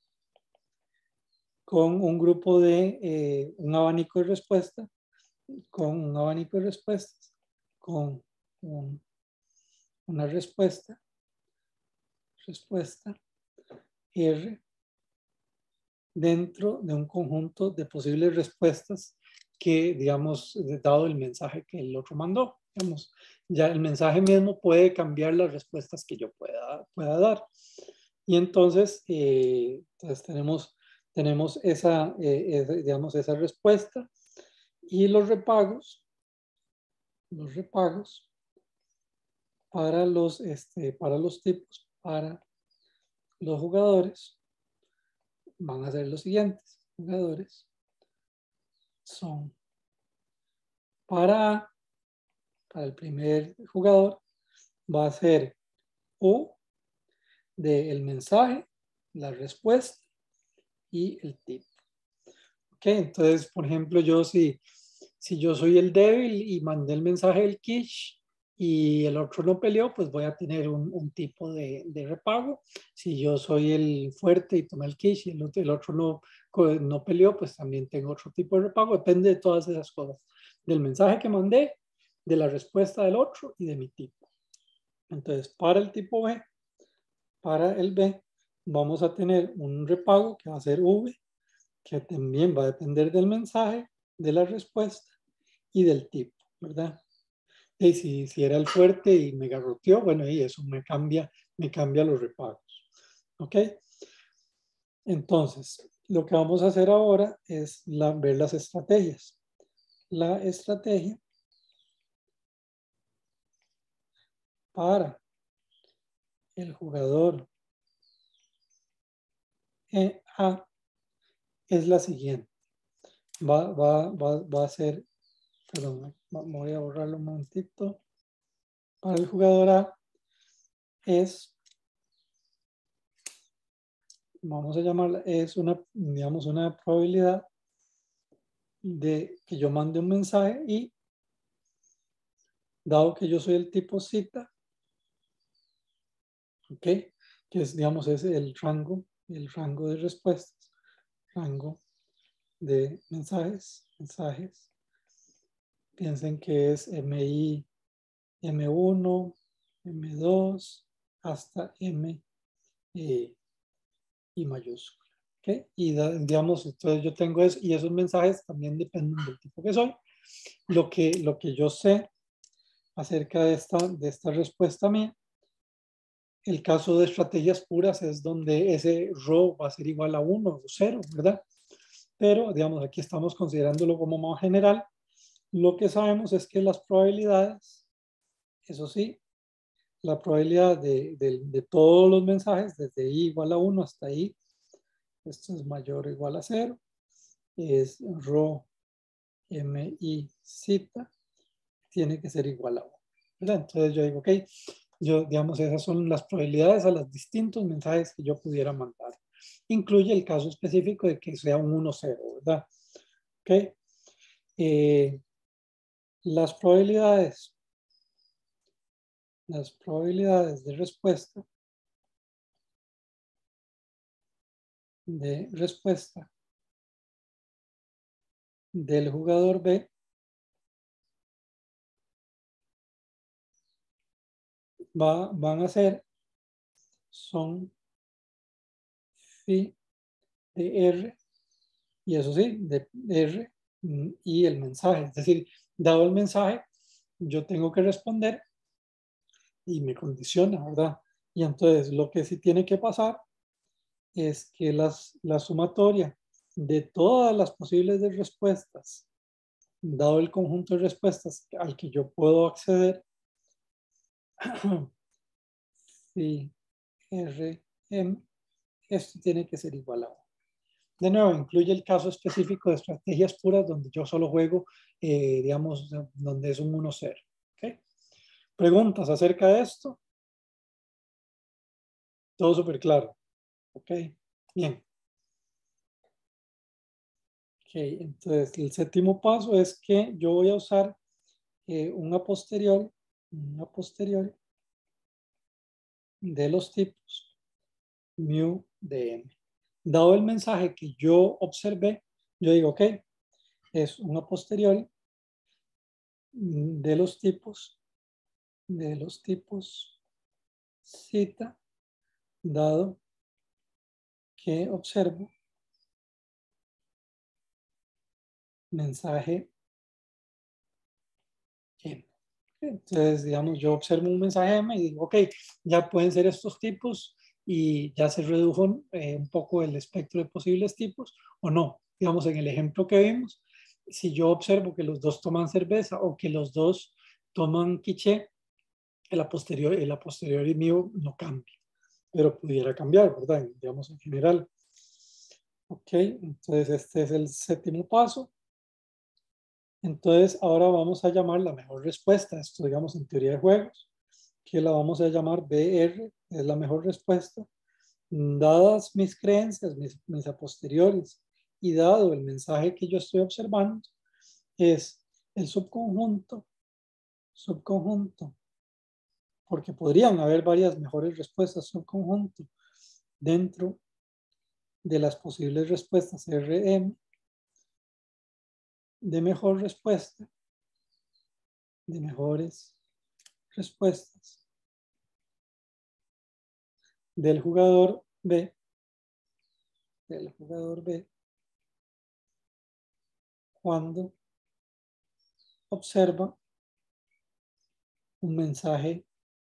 A: con un grupo de, eh, un abanico de respuesta, con un abanico de respuestas, con un, una respuesta, respuesta R dentro de un conjunto de posibles respuestas que, digamos, dado el mensaje que el otro mandó. Digamos, ya el mensaje mismo puede cambiar las respuestas que yo pueda, pueda dar. Y entonces, eh, entonces tenemos, tenemos esa, eh, esa, digamos, esa respuesta y los repagos, los repagos para los, este, para los tipos, para los jugadores, van a ser los siguientes. Jugadores son para A, para el primer jugador, va a ser U del mensaje, la respuesta y el tipo. Ok, entonces, por ejemplo, yo si, si yo soy el débil y mandé el mensaje del quiche y el otro no peleó, pues voy a tener un, un tipo de, de repago. Si yo soy el fuerte y tomé el quiche y el otro, el otro no, no peleó, pues también tengo otro tipo de repago. Depende de todas esas cosas. Del mensaje que mandé, de la respuesta del otro y de mi tipo. Entonces, para el tipo B, para el B, vamos a tener un repago que va a ser V, que también va a depender del mensaje, de la respuesta y del tipo, ¿verdad? Y si, si era el fuerte y me garroteó, bueno, y eso me cambia, me cambia los repagos. ¿Ok? Entonces, lo que vamos a hacer ahora es la, ver las estrategias. La estrategia para el jugador E A es la siguiente. Va, va, va, va a ser, perdón, voy a borrarlo un momentito. Para el jugador A es, vamos a llamarla, es una, digamos, una probabilidad de que yo mande un mensaje y, dado que yo soy el tipo cita, ¿ok? Que es, digamos, es el rango, el rango de respuestas, rango de mensajes, mensajes. Piensen que es M I, M uno, M dos, hasta M eh, y mayúscula. ¿Okay? Y da, digamos, entonces yo tengo eso y esos mensajes también dependen del tipo que soy. Lo que, lo que yo sé acerca de esta, de esta respuesta mía, el caso de estrategias puras es donde ese row va a ser igual a uno o cero, ¿verdad? Pero, digamos, aquí estamos considerándolo como más general. Lo que sabemos es que las probabilidades, eso sí, la probabilidad de, de, de todos los mensajes, desde i igual a uno hasta i esto es mayor o igual a cero, es rho mi zeta, tiene que ser igual a uno, ¿verdad? Entonces yo digo, ok, yo, digamos, esas son las probabilidades a los distintos mensajes que yo pudiera mandar. Incluye el caso específico de que sea un uno cero, ¿verdad? Ok. Eh, las probabilidades, las probabilidades de respuesta, de respuesta del jugador B va, van a ser, son phi de R, y eso sí, de R y el mensaje. Es decir, dado el mensaje, yo tengo que responder y me condiciona, ¿verdad? Y entonces lo que sí tiene que pasar es que las, la sumatoria de todas las posibles de respuestas, dado el conjunto de respuestas al que yo puedo acceder, si R M, esto tiene que ser igual a uno. De nuevo, incluye el caso específico de estrategias puras donde yo solo juego, eh, digamos, donde es un uno cero. ¿Okay? ¿Preguntas acerca de esto? Todo súper claro. Ok, bien. Ok, entonces el séptimo paso es que yo voy a usar eh, un a posteriori, un a posteriori de los tipos mu de m. Dado el mensaje que yo observé, yo digo, ok, es un a posteriori de los tipos, de los tipos zeta, dado que observo mensaje m. Entonces, digamos, yo observo un mensaje M y digo, ok, ya pueden ser estos tipos y ya se redujo eh, un poco el espectro de posibles tipos o no. Digamos, en el ejemplo que vimos, si yo observo que los dos toman cerveza o que los dos toman quiché, el a posteriori, el a posteriori mío no cambia, pero pudiera cambiar, ¿verdad? Digamos, en general. Ok, entonces este es el séptimo paso. Entonces, ahora vamos a llamar la mejor respuesta. Esto, digamos, en teoría de juegos, que la vamos a llamar B R, es la mejor respuesta. Dadas mis creencias, mis, mis a posteriores, y dado el mensaje que yo estoy observando, es el subconjunto, subconjunto, porque podrían haber varias mejores respuestas subconjunto dentro de las posibles respuestas R M de mejor respuesta, de mejores respuestas del jugador B, del jugador B, cuando observa un mensaje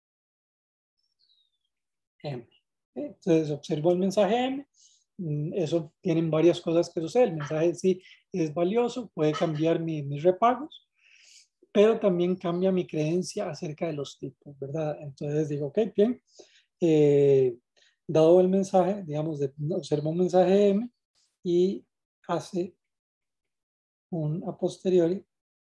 A: M. Entonces observo el mensaje M, eso tienen varias cosas que suceden. El mensaje sí es valioso, puede cambiar mi, mis repagos, pero también cambia mi creencia acerca de los tipos, ¿verdad? Entonces digo, ok, bien, eh, dado el mensaje, digamos, de, observa un mensaje M y hace un a posteriori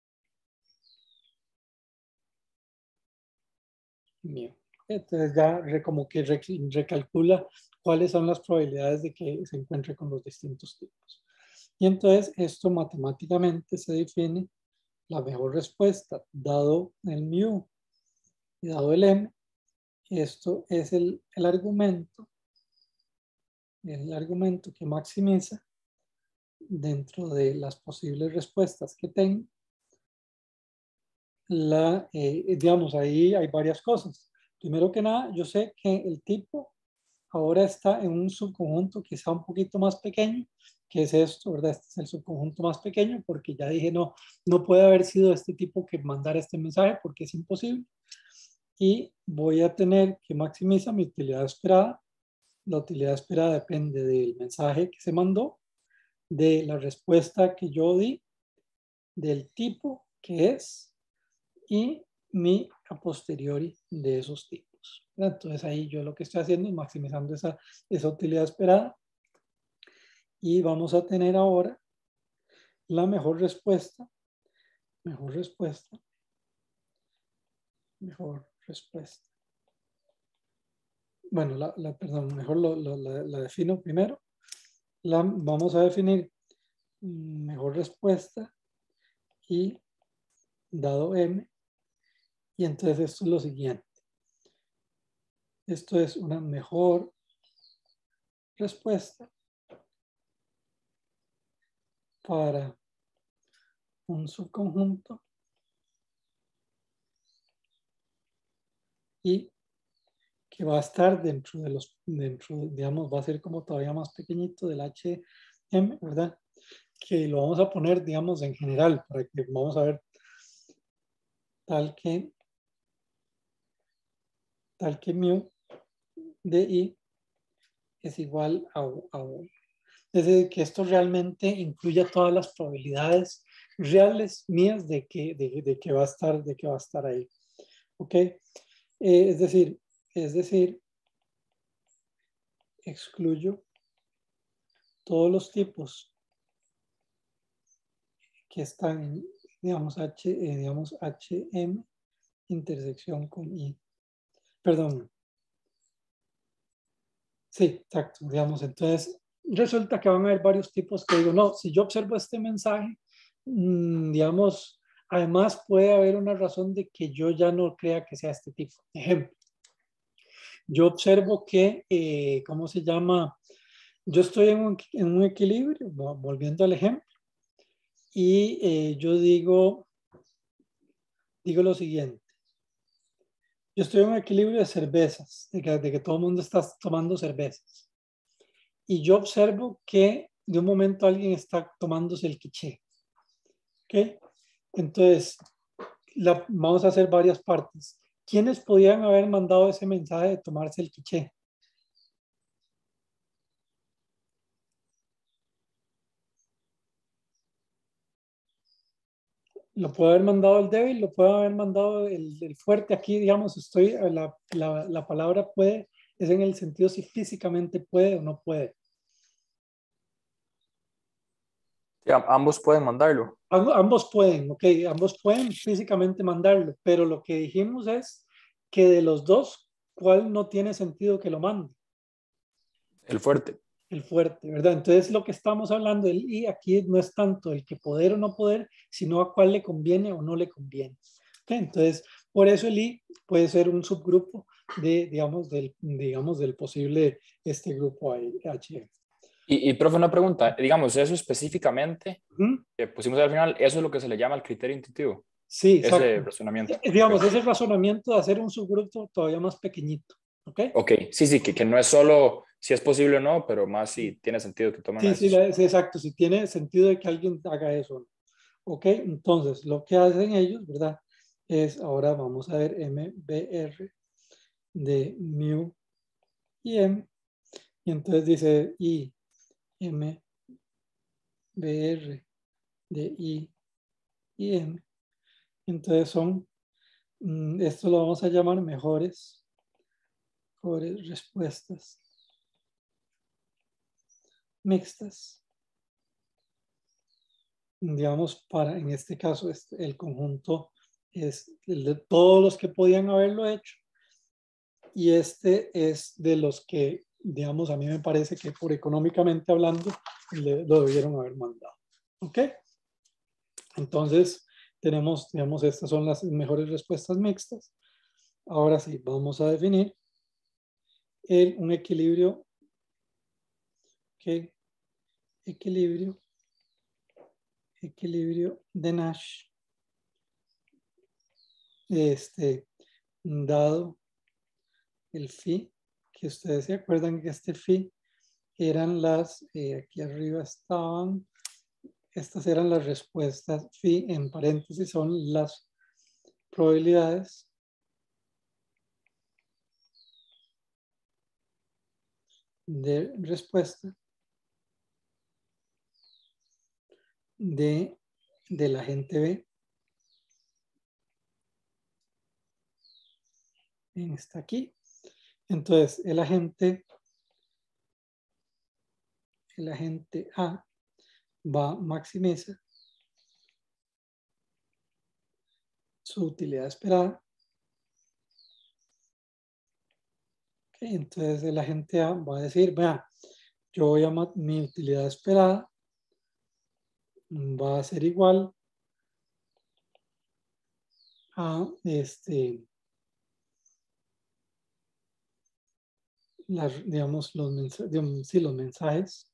A: mío. Entonces ya re, como que re, recalcula cuáles son las probabilidades de que se encuentre con los distintos tipos. Y entonces esto matemáticamente se define la mejor respuesta, dado el mu y dado el m. Esto es el, el argumento, el argumento que maximiza dentro de las posibles respuestas que tengo. La, eh, digamos, ahí hay varias cosas. Primero que nada, yo sé que el tipo ahora está en un subconjunto quizá un poquito más pequeño, que es esto, ¿verdad? Este es el subconjunto más pequeño porque ya dije, no, no puede haber sido este tipo que mandara este mensaje porque es imposible. Y voy a tener que maximizar mi utilidad esperada. La utilidad esperada depende del mensaje que se mandó, de la respuesta que yo di, del tipo que es y mi a posteriori de esos tipos. Entonces ahí yo lo que estoy haciendo es maximizando esa, esa utilidad esperada. y vamos a tener ahora la mejor respuesta, mejor respuesta, mejor respuesta. Bueno, la, la, perdón, mejor lo, lo, la, la defino primero. La, vamos a definir mejor respuesta y dado M, y entonces esto es lo siguiente. Esto es una mejor respuesta para un subconjunto y que va a estar dentro de los, dentro, digamos, va a ser como todavía más pequeñito del H M, ¿verdad? Que lo vamos a poner, digamos, en general, para que vamos a ver tal que, tal que mu de I es igual a, a uno. Es decir, que esto realmente incluya todas las probabilidades reales mías de que, de, de que va a estar, de que va a estar ahí. ¿Ok? Eh, es decir, es decir, excluyo todos los tipos que están, digamos, H, eh, digamos, H M intersección con I. Perdón. Sí, exacto, digamos, entonces resulta que van a haber varios tipos que digo, no, si yo observo este mensaje, mmm, digamos, además puede haber una razón de que yo ya no crea que sea este tipo. Ejemplo, yo observo que, eh, ¿cómo se llama? Yo estoy en un, en un equilibrio, volviendo al ejemplo, y eh, yo digo, digo lo siguiente. Yo estoy en un equilibrio de cervezas, de que, de que todo el mundo está tomando cervezas. Y yo observo que de un momento alguien está tomándose el quiché. ¿Ok? Entonces, la, vamos a hacer varias partes. ¿Quiénes podían haber mandado ese mensaje de tomarse el quiché? Lo puede haber mandado el débil, lo puede haber mandado el, el fuerte. Aquí, digamos, estoy, la, la, la palabra puede es en el sentido si físicamente puede o no puede.
C: Sí, ambos pueden mandarlo.
A: Ambos pueden, ok, ambos pueden físicamente mandarlo, pero lo que dijimos es que de los dos, ¿cuál no tiene sentido que lo mande?
C: El fuerte.
A: El fuerte, ¿verdad? Entonces lo que estamos hablando, el y aquí no es tanto el que poder o no poder, sino a cuál le conviene o no le conviene. ¿Okay? Entonces, por eso el y puede ser un subgrupo de, digamos, del, digamos, del posible este grupo H M.
C: Y, y, profe, una pregunta, digamos, eso específicamente
A: ¿Mm?
C: que pusimos al final, eso es lo que se le llama el criterio intuitivo.
A: Sí,
C: Ese
A: exacto.
C: razonamiento.
A: Eh, digamos,
C: Okay.
A: ese razonamiento de hacer un subgrupo todavía más pequeñito. ¿Ok?
C: Ok, sí, sí, que, que no es solo si es posible o no, pero más si tiene sentido que tomen la
A: Sí, sí,
C: decisión.
A: sí, exacto. Si tiene sentido de que alguien haga eso. ¿Ok? Entonces, lo que hacen ellos, ¿verdad? Es, ahora vamos a ver M B R de mu y M. Y entonces dice I, M, B R de I y M. Entonces son, esto lo vamos a llamar mejores, mejores respuestas mixtas. Digamos, para, en este caso, este, el conjunto es el de todos los que podían haberlo hecho. Y este es de los que, digamos, a mí me parece que por económicamente hablando, le, lo debieron haber mandado. ¿Ok? Entonces, tenemos, digamos, estas son las mejores respuestas mixtas. Ahora sí, vamos a definir el, un equilibrio. ¿Ok? Equilibrio. Equilibrio de Nash. Este, dado el phi, que ustedes se acuerdan que este phi eran las, eh, aquí arriba estaban, estas eran las respuestas, phi en paréntesis son las probabilidades de respuesta de, del agente B. Está aquí. Entonces, el agente, el agente A va a maximizar su utilidad esperada. Okay, entonces el agente A va a decir, vea, yo voy a mi utilidad esperada va a ser igual a este, las, digamos, los mensajes, digamos, sí, los mensajes,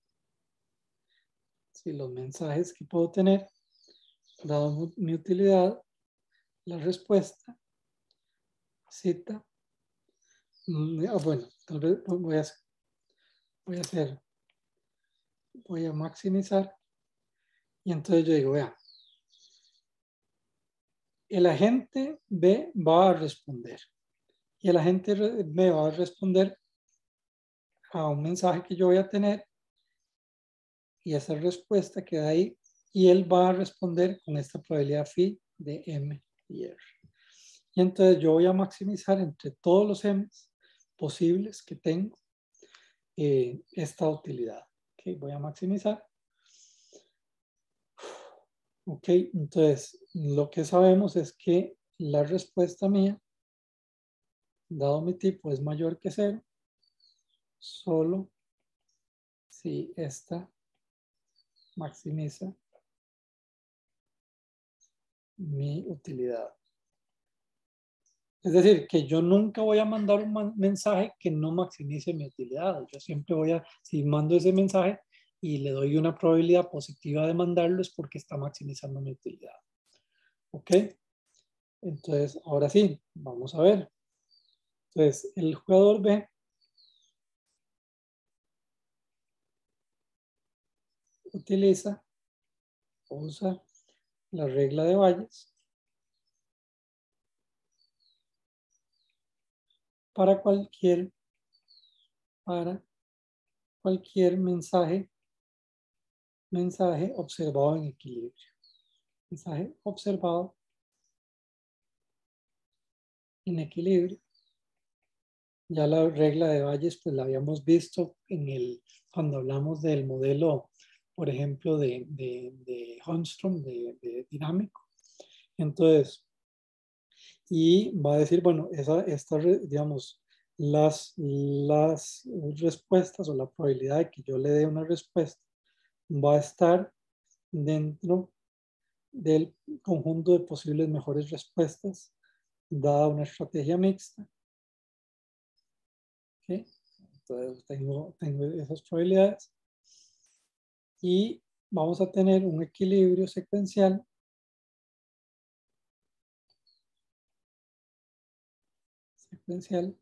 A: sí, los mensajes que puedo tener, dado mi utilidad, la respuesta, cita, ah, bueno, tal vez voy a hacer, voy a hacer, voy a maximizar, y entonces yo digo, vea, el agente B va a responder, y el agente B va a responder a un mensaje que yo voy a tener, y esa respuesta queda ahí, y él va a responder con esta probabilidad phi de M y R. Y entonces yo voy a maximizar entre todos los M posibles que tengo eh, esta utilidad. Okay, voy a maximizar. Ok, entonces lo que sabemos es que la respuesta mía, dado mi tipo, es mayor que cero, solo si esta maximiza mi utilidad. Es decir, que yo nunca voy a mandar un mensaje que no maximice mi utilidad. Yo siempre voy a, si mando ese mensaje y le doy una probabilidad positiva de mandarlo, es porque está maximizando mi utilidad. ¿Ok? Entonces, ahora sí, vamos a ver. Entonces, el jugador B utiliza, usa la regla de Bayes para cualquier, para cualquier mensaje, mensaje observado en equilibrio. Mensaje observado en equilibrio. Ya la regla de Bayes, pues la habíamos visto en el, cuando hablamos del modelo, por ejemplo, de, de, de Holmström, de, de dinámico. Entonces, y va a decir, bueno, esa, esta, digamos, las, las respuestas o la probabilidad de que yo le dé una respuesta va a estar dentro del conjunto de posibles mejores respuestas dada una estrategia mixta. ¿Okay? Entonces tengo, tengo esas probabilidades y vamos a tener un equilibrio secuencial secuencial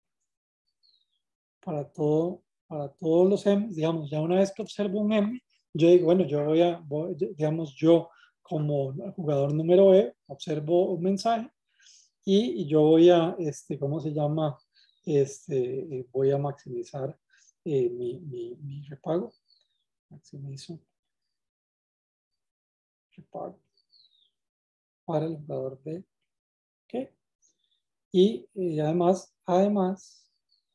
A: para todo, para todos los M, digamos, ya una vez que observo un M, yo digo, bueno, yo voy a, voy, digamos, yo como jugador número E, observo un mensaje y, y yo voy a, este, ¿cómo se llama? Este, eh, voy a maximizar eh, mi, mi, mi repago. Maximizo repago para el jugador B. ¿Ok? Y, y además, además,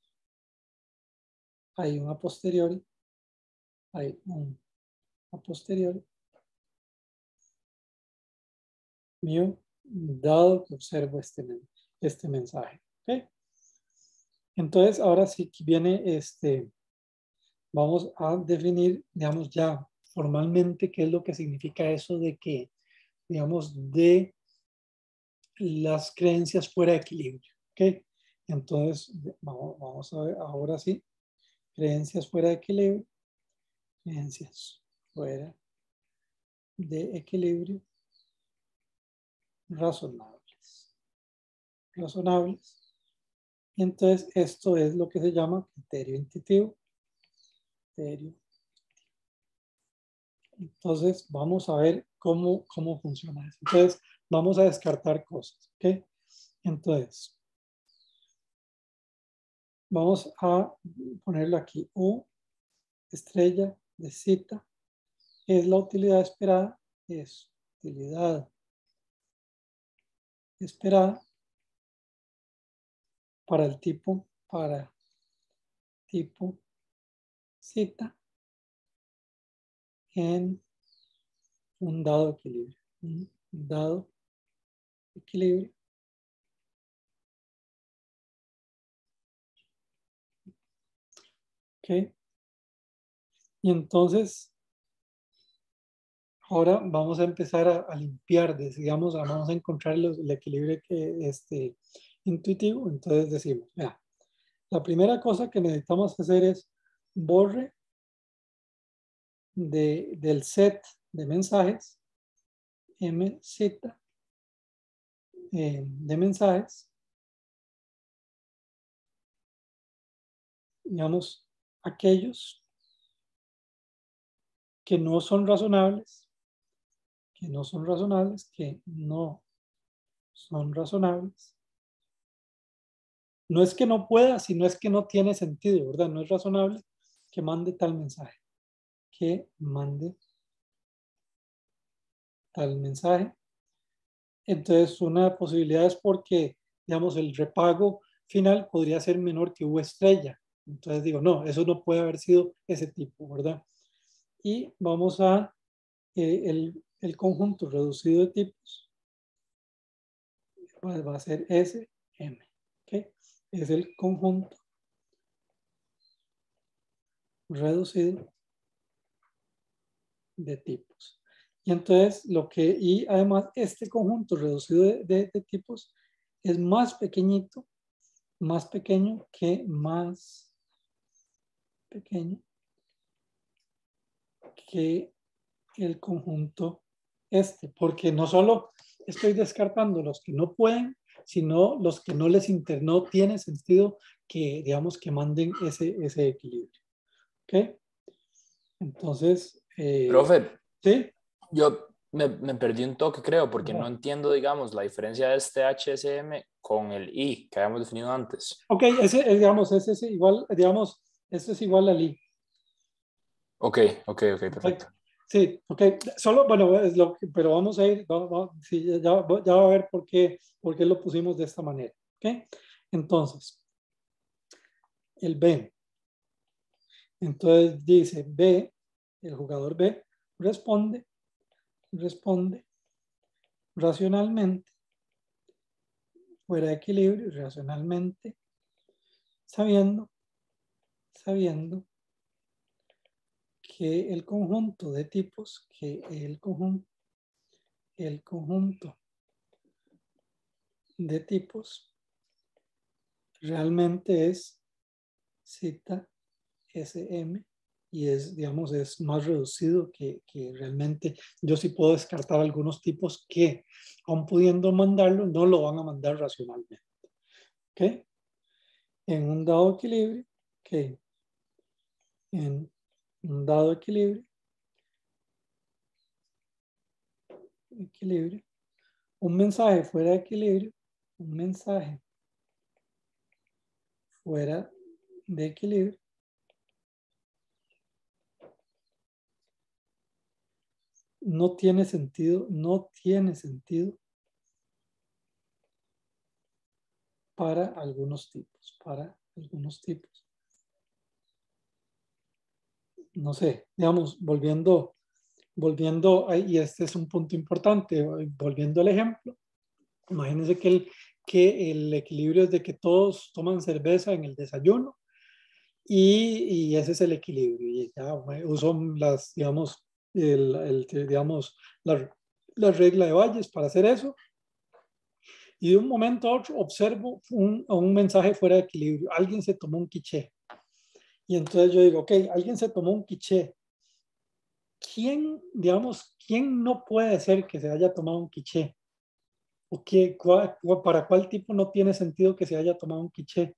A: hay una posteriori, hay un a posteriori, mío, dado que observo este, este mensaje. ¿Okay? Entonces, ahora sí que viene este, vamos a definir, digamos, ya formalmente qué es lo que significa eso de que, digamos, de las creencias fuera de equilibrio. ¿Ok? Entonces, vamos, vamos a ver, ahora sí, creencias fuera de equilibrio, creencias fuera de equilibrio razonables. Razonables. Entonces, esto es lo que se llama criterio intuitivo. Criterio. Entonces, vamos a ver cómo, cómo funciona eso. Entonces, vamos a descartar cosas. ¿Ok? Entonces, vamos a ponerlo aquí. U, estrella de cita, es la utilidad esperada. Es utilidad esperada para el tipo, para tipo cita en un dado equilibrio. Un dado equilibrio. Ok. Y entonces, ahora vamos a empezar a, a limpiar, digamos, vamos a encontrar los, el equilibrio que, este, intuitivo. Entonces decimos, mira, la primera cosa que necesitamos hacer es borre de, del set de mensajes, mz eh, de mensajes, digamos, aquellos que no son razonables, que no son razonables, que no son razonables. No es que no pueda, sino es que no tiene sentido, ¿verdad? No es razonable que mande tal mensaje. Que mande tal mensaje. Entonces, una posibilidad es porque, digamos, el repago final podría ser menor que U estrella. Entonces digo, no, eso no puede haber sido ese tipo, ¿verdad? Y vamos a eh, el, el conjunto reducido de tipos. Pues va a ser S M. ¿Okay? Es el conjunto reducido de tipos. Y entonces lo que, y además este conjunto reducido de, de, de tipos es más pequeñito, más pequeño que más pequeño que el conjunto este, porque no solo estoy descartando los que no pueden, sino los que no les inter, no tiene sentido que, digamos, que manden ese, ese equilibrio. ¿Ok? Entonces, eh,
C: Profe,
A: ¿sí?
C: yo me, me perdí un toque, creo, porque no entiendo, digamos, la diferencia de este H S M con el I que habíamos definido antes.
A: Ok, ese, es, digamos, ese es igual, digamos, este es igual al I.
C: Ok, ok, ok, perfecto.
A: Sí, ok, solo, bueno, es lo que, pero vamos a ir, va, va, sí, ya, ya va a ver por qué, por qué lo pusimos de esta manera. Ok, entonces, el B. Entonces dice B, el jugador B, responde, responde racionalmente, fuera de equilibrio, racionalmente, sabiendo, sabiendo que el conjunto de tipos, que el conjunto, el conjunto de tipos realmente es cita S M y es, digamos, es más reducido que, que realmente yo sí puedo descartar algunos tipos que, aun pudiendo mandarlo, no lo van a mandar racionalmente. ¿Ok? En un dado equilibrio, ¿ok? En un dado equilibrio, equilibrio, un mensaje fuera de equilibrio, un mensaje fuera de equilibrio, no tiene sentido, no tiene sentido para algunos tipos, para algunos tipos. No sé, digamos, volviendo, volviendo, y este es un punto importante, volviendo al ejemplo, imagínense que el, que el equilibrio es de que todos toman cerveza en el desayuno y, y ese es el equilibrio. Y ya uso las, digamos, el, el, digamos la, la regla de Bayes para hacer eso. Y de un momento a otro observo un, un mensaje fuera de equilibrio. Alguien se tomó un quiché. Y entonces yo digo, ok, alguien se tomó un quiché. ¿Quién, digamos, quién no puede ser que se haya tomado un quiché? ¿O qué, cuál, para cuál tipo no tiene sentido que se haya tomado un quiché?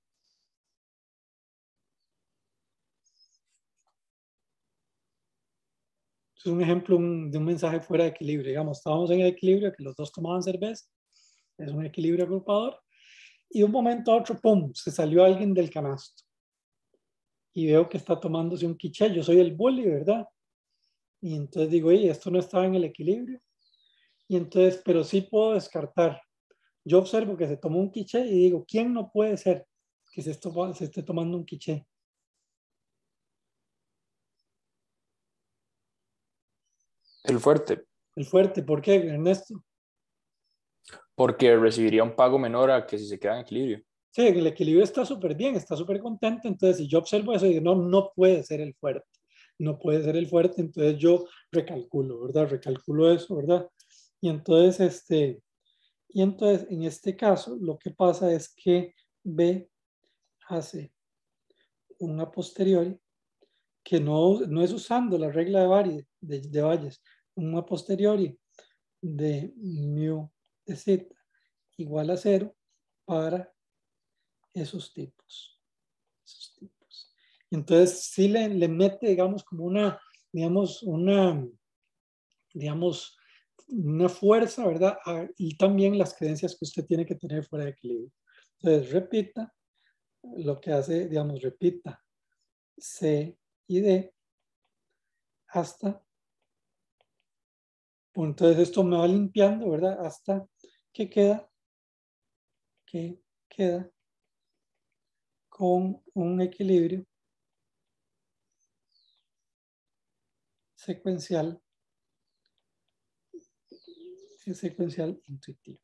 A: Es un ejemplo un, de un mensaje fuera de equilibrio. Digamos, estábamos en el equilibrio que los dos tomaban cerveza. Es un equilibrio agrupador. Y de un momento a otro, ¡pum!, se salió alguien del canasto. Y veo que está tomándose un quiché. Yo soy el bully, ¿verdad? Y entonces digo, oye, esto no estaba en el equilibrio. Y entonces, pero sí puedo descartar. Yo observo que se tomó un quiché y digo, ¿quién no puede ser que se, esto, se esté tomando un quiché?
C: El fuerte.
A: El fuerte, ¿por qué, Ernesto?
C: Porque recibiría un pago menor a que si se queda en equilibrio.
A: Sí, el equilibrio está súper bien, está súper contento. Entonces, si yo observo eso, digo, no, no puede ser el fuerte. No puede ser el fuerte. Entonces, yo recalculo, ¿verdad? Recalculo eso, ¿verdad? Y entonces, este, y entonces, en este caso, lo que pasa es que B hace un a posteriori que no, no es usando la regla de, Valle, de, de Bayes, un a posteriori de mu de z igual a cero para esos tipos. Esos tipos. Entonces, sí le, le mete, digamos, como una, digamos, una, digamos, una fuerza, ¿verdad? Y también las creencias que usted tiene que tener fuera de equilibrio. Entonces, repita lo que hace, digamos, repita C y D hasta, entonces esto me va limpiando, ¿verdad? Hasta que queda, que queda con un equilibrio secuencial, secuencial intuitivo.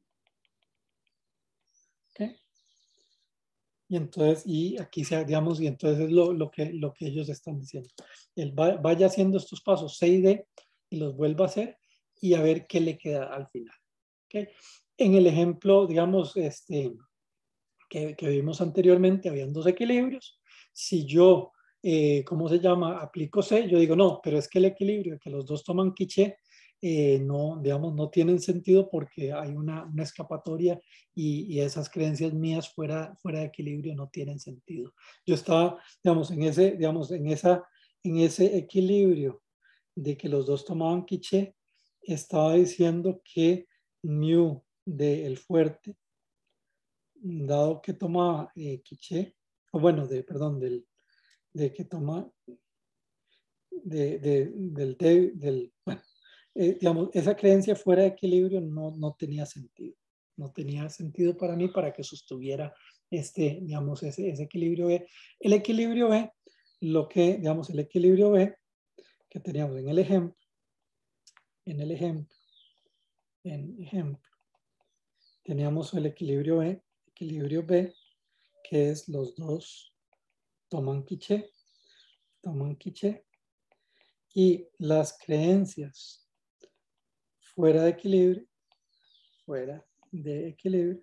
A: ¿Ok? Y entonces, y aquí se, digamos, y entonces es lo, lo, que, lo que ellos están diciendo. Él va, vaya haciendo estos pasos C y D y los vuelva a hacer y a ver qué le queda al final. ¿Ok? En el ejemplo, digamos, este, que, que vimos anteriormente, habían dos equilibrios. Si yo, eh, ¿cómo se llama? Aplico C, yo digo, no, pero es que el equilibrio, que los dos toman quiché, eh, no, digamos, no tienen sentido porque hay una, una escapatoria y, y esas creencias mías fuera, fuera de equilibrio no tienen sentido. Yo estaba, digamos, en ese, digamos, en esa, en ese equilibrio de que los dos tomaban quiché, estaba diciendo que mu del fuerte, dado que toma eh, quiché, o bueno, de, perdón, del, de que toma de, de, del, de, del, bueno, eh, digamos, esa creencia fuera de equilibrio no, no tenía sentido. No tenía sentido para mí para que sostuviera este, digamos, ese, ese equilibrio B. El equilibrio B, lo que, digamos, el equilibrio B que teníamos en el ejemplo, en el ejemplo, en ejemplo, teníamos el equilibrio B, equilibrio B, que es los dos toman quiché, toman quiché, y las creencias fuera de equilibrio, fuera de equilibrio,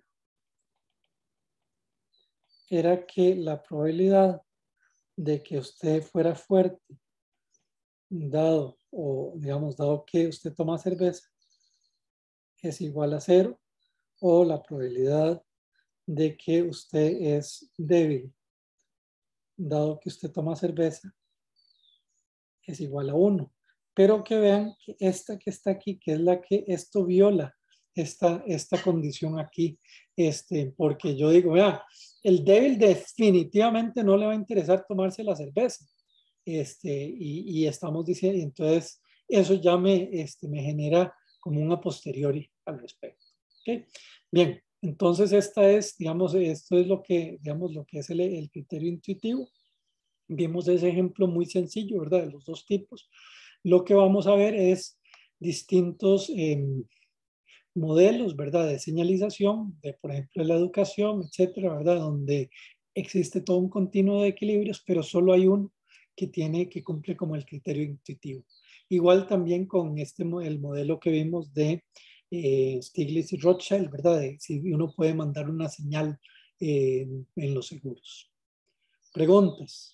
A: era que la probabilidad de que usted fuera fuerte, dado, o digamos, dado que usted toma cerveza, es igual a cero, o la probabilidad de que usted es débil, dado que usted toma cerveza, es igual a uno. Pero que vean que esta que está aquí, que es la que esto viola, esta, esta condición aquí, este, porque yo digo, vea, el débil definitivamente no le va a interesar tomarse la cerveza, este, y, y estamos diciendo, entonces eso ya me, este, me genera como un a posteriori al respecto. ¿Okay? Bien, entonces esta es, digamos, esto es lo que, digamos, lo que es el, el criterio intuitivo. Vimos ese ejemplo muy sencillo, ¿verdad? De los dos tipos. Lo que vamos a ver es distintos eh, modelos, ¿verdad? De señalización, de, por ejemplo, de la educación, etcétera, ¿verdad? Donde existe todo un continuo de equilibrios, pero solo hay uno que tiene, que cumple como el criterio intuitivo. Igual también con este, el modelo que vimos de eh, Stiglitz y Rothschild, ¿verdad? De si uno puede mandar una señal eh, en los seguros. Preguntas.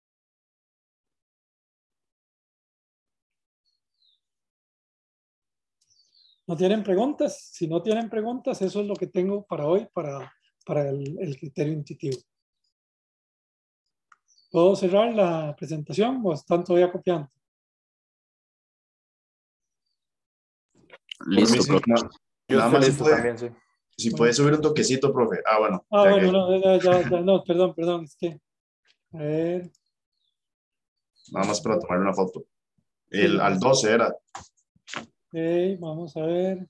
A: ¿No tienen preguntas? Si no tienen preguntas, eso es lo que tengo para hoy, para, para el, el criterio intuitivo. ¿Puedo cerrar la presentación o están todavía copiando?
B: Listo,
C: Listo,
B: profe.
C: profe. Yo
B: Nada
C: estoy
B: más si
C: listo
B: puede,
C: también, sí.
B: si
A: Bueno.
B: puede subir un toquecito, profe. Ah, bueno.
A: Ah,
B: ya
A: bueno,
B: que,
A: no, ya, ya, ya, no, perdón, perdón, es que, a ver.
B: nada más para tomar una foto.
A: Sí,
B: El, al doce era.
A: ok, vamos a ver.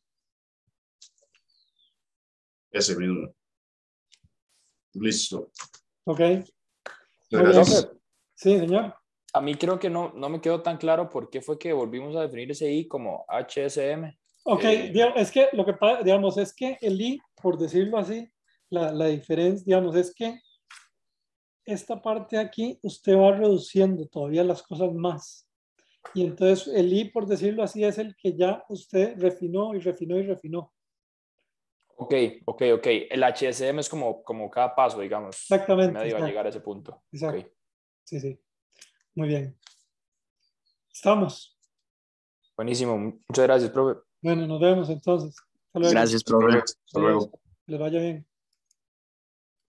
B: Ese mismo. Listo.
A: Ok,
B: Muchas
A: muy bien.
B: gracias.
C: Profe,
A: Sí, señor.
C: A mí creo que no, no me quedó tan claro por qué fue que volvimos a definir ese I como H S M.
A: Ok,
C: Eh,
A: digamos, es que lo que pasa, digamos, es que el I, por decirlo así, la, la diferencia, digamos, es que esta parte de aquí, usted va reduciendo todavía las cosas más. Y entonces el I, por decirlo así, es el que ya usted refinó y refinó y refinó.
C: ok, ok, ok. El H S M es como, como cada paso, digamos,
A: Exactamente.
C: medio a
A: Exacto,
C: llegar a ese punto.
A: exacto.
C: Ok.
A: Sí, sí. Muy bien. Estamos.
C: Buenísimo. Muchas gracias, profe.
A: Bueno, nos vemos entonces. Hasta luego.
D: Gracias, profe.
B: Hasta luego.
A: Que les vaya bien.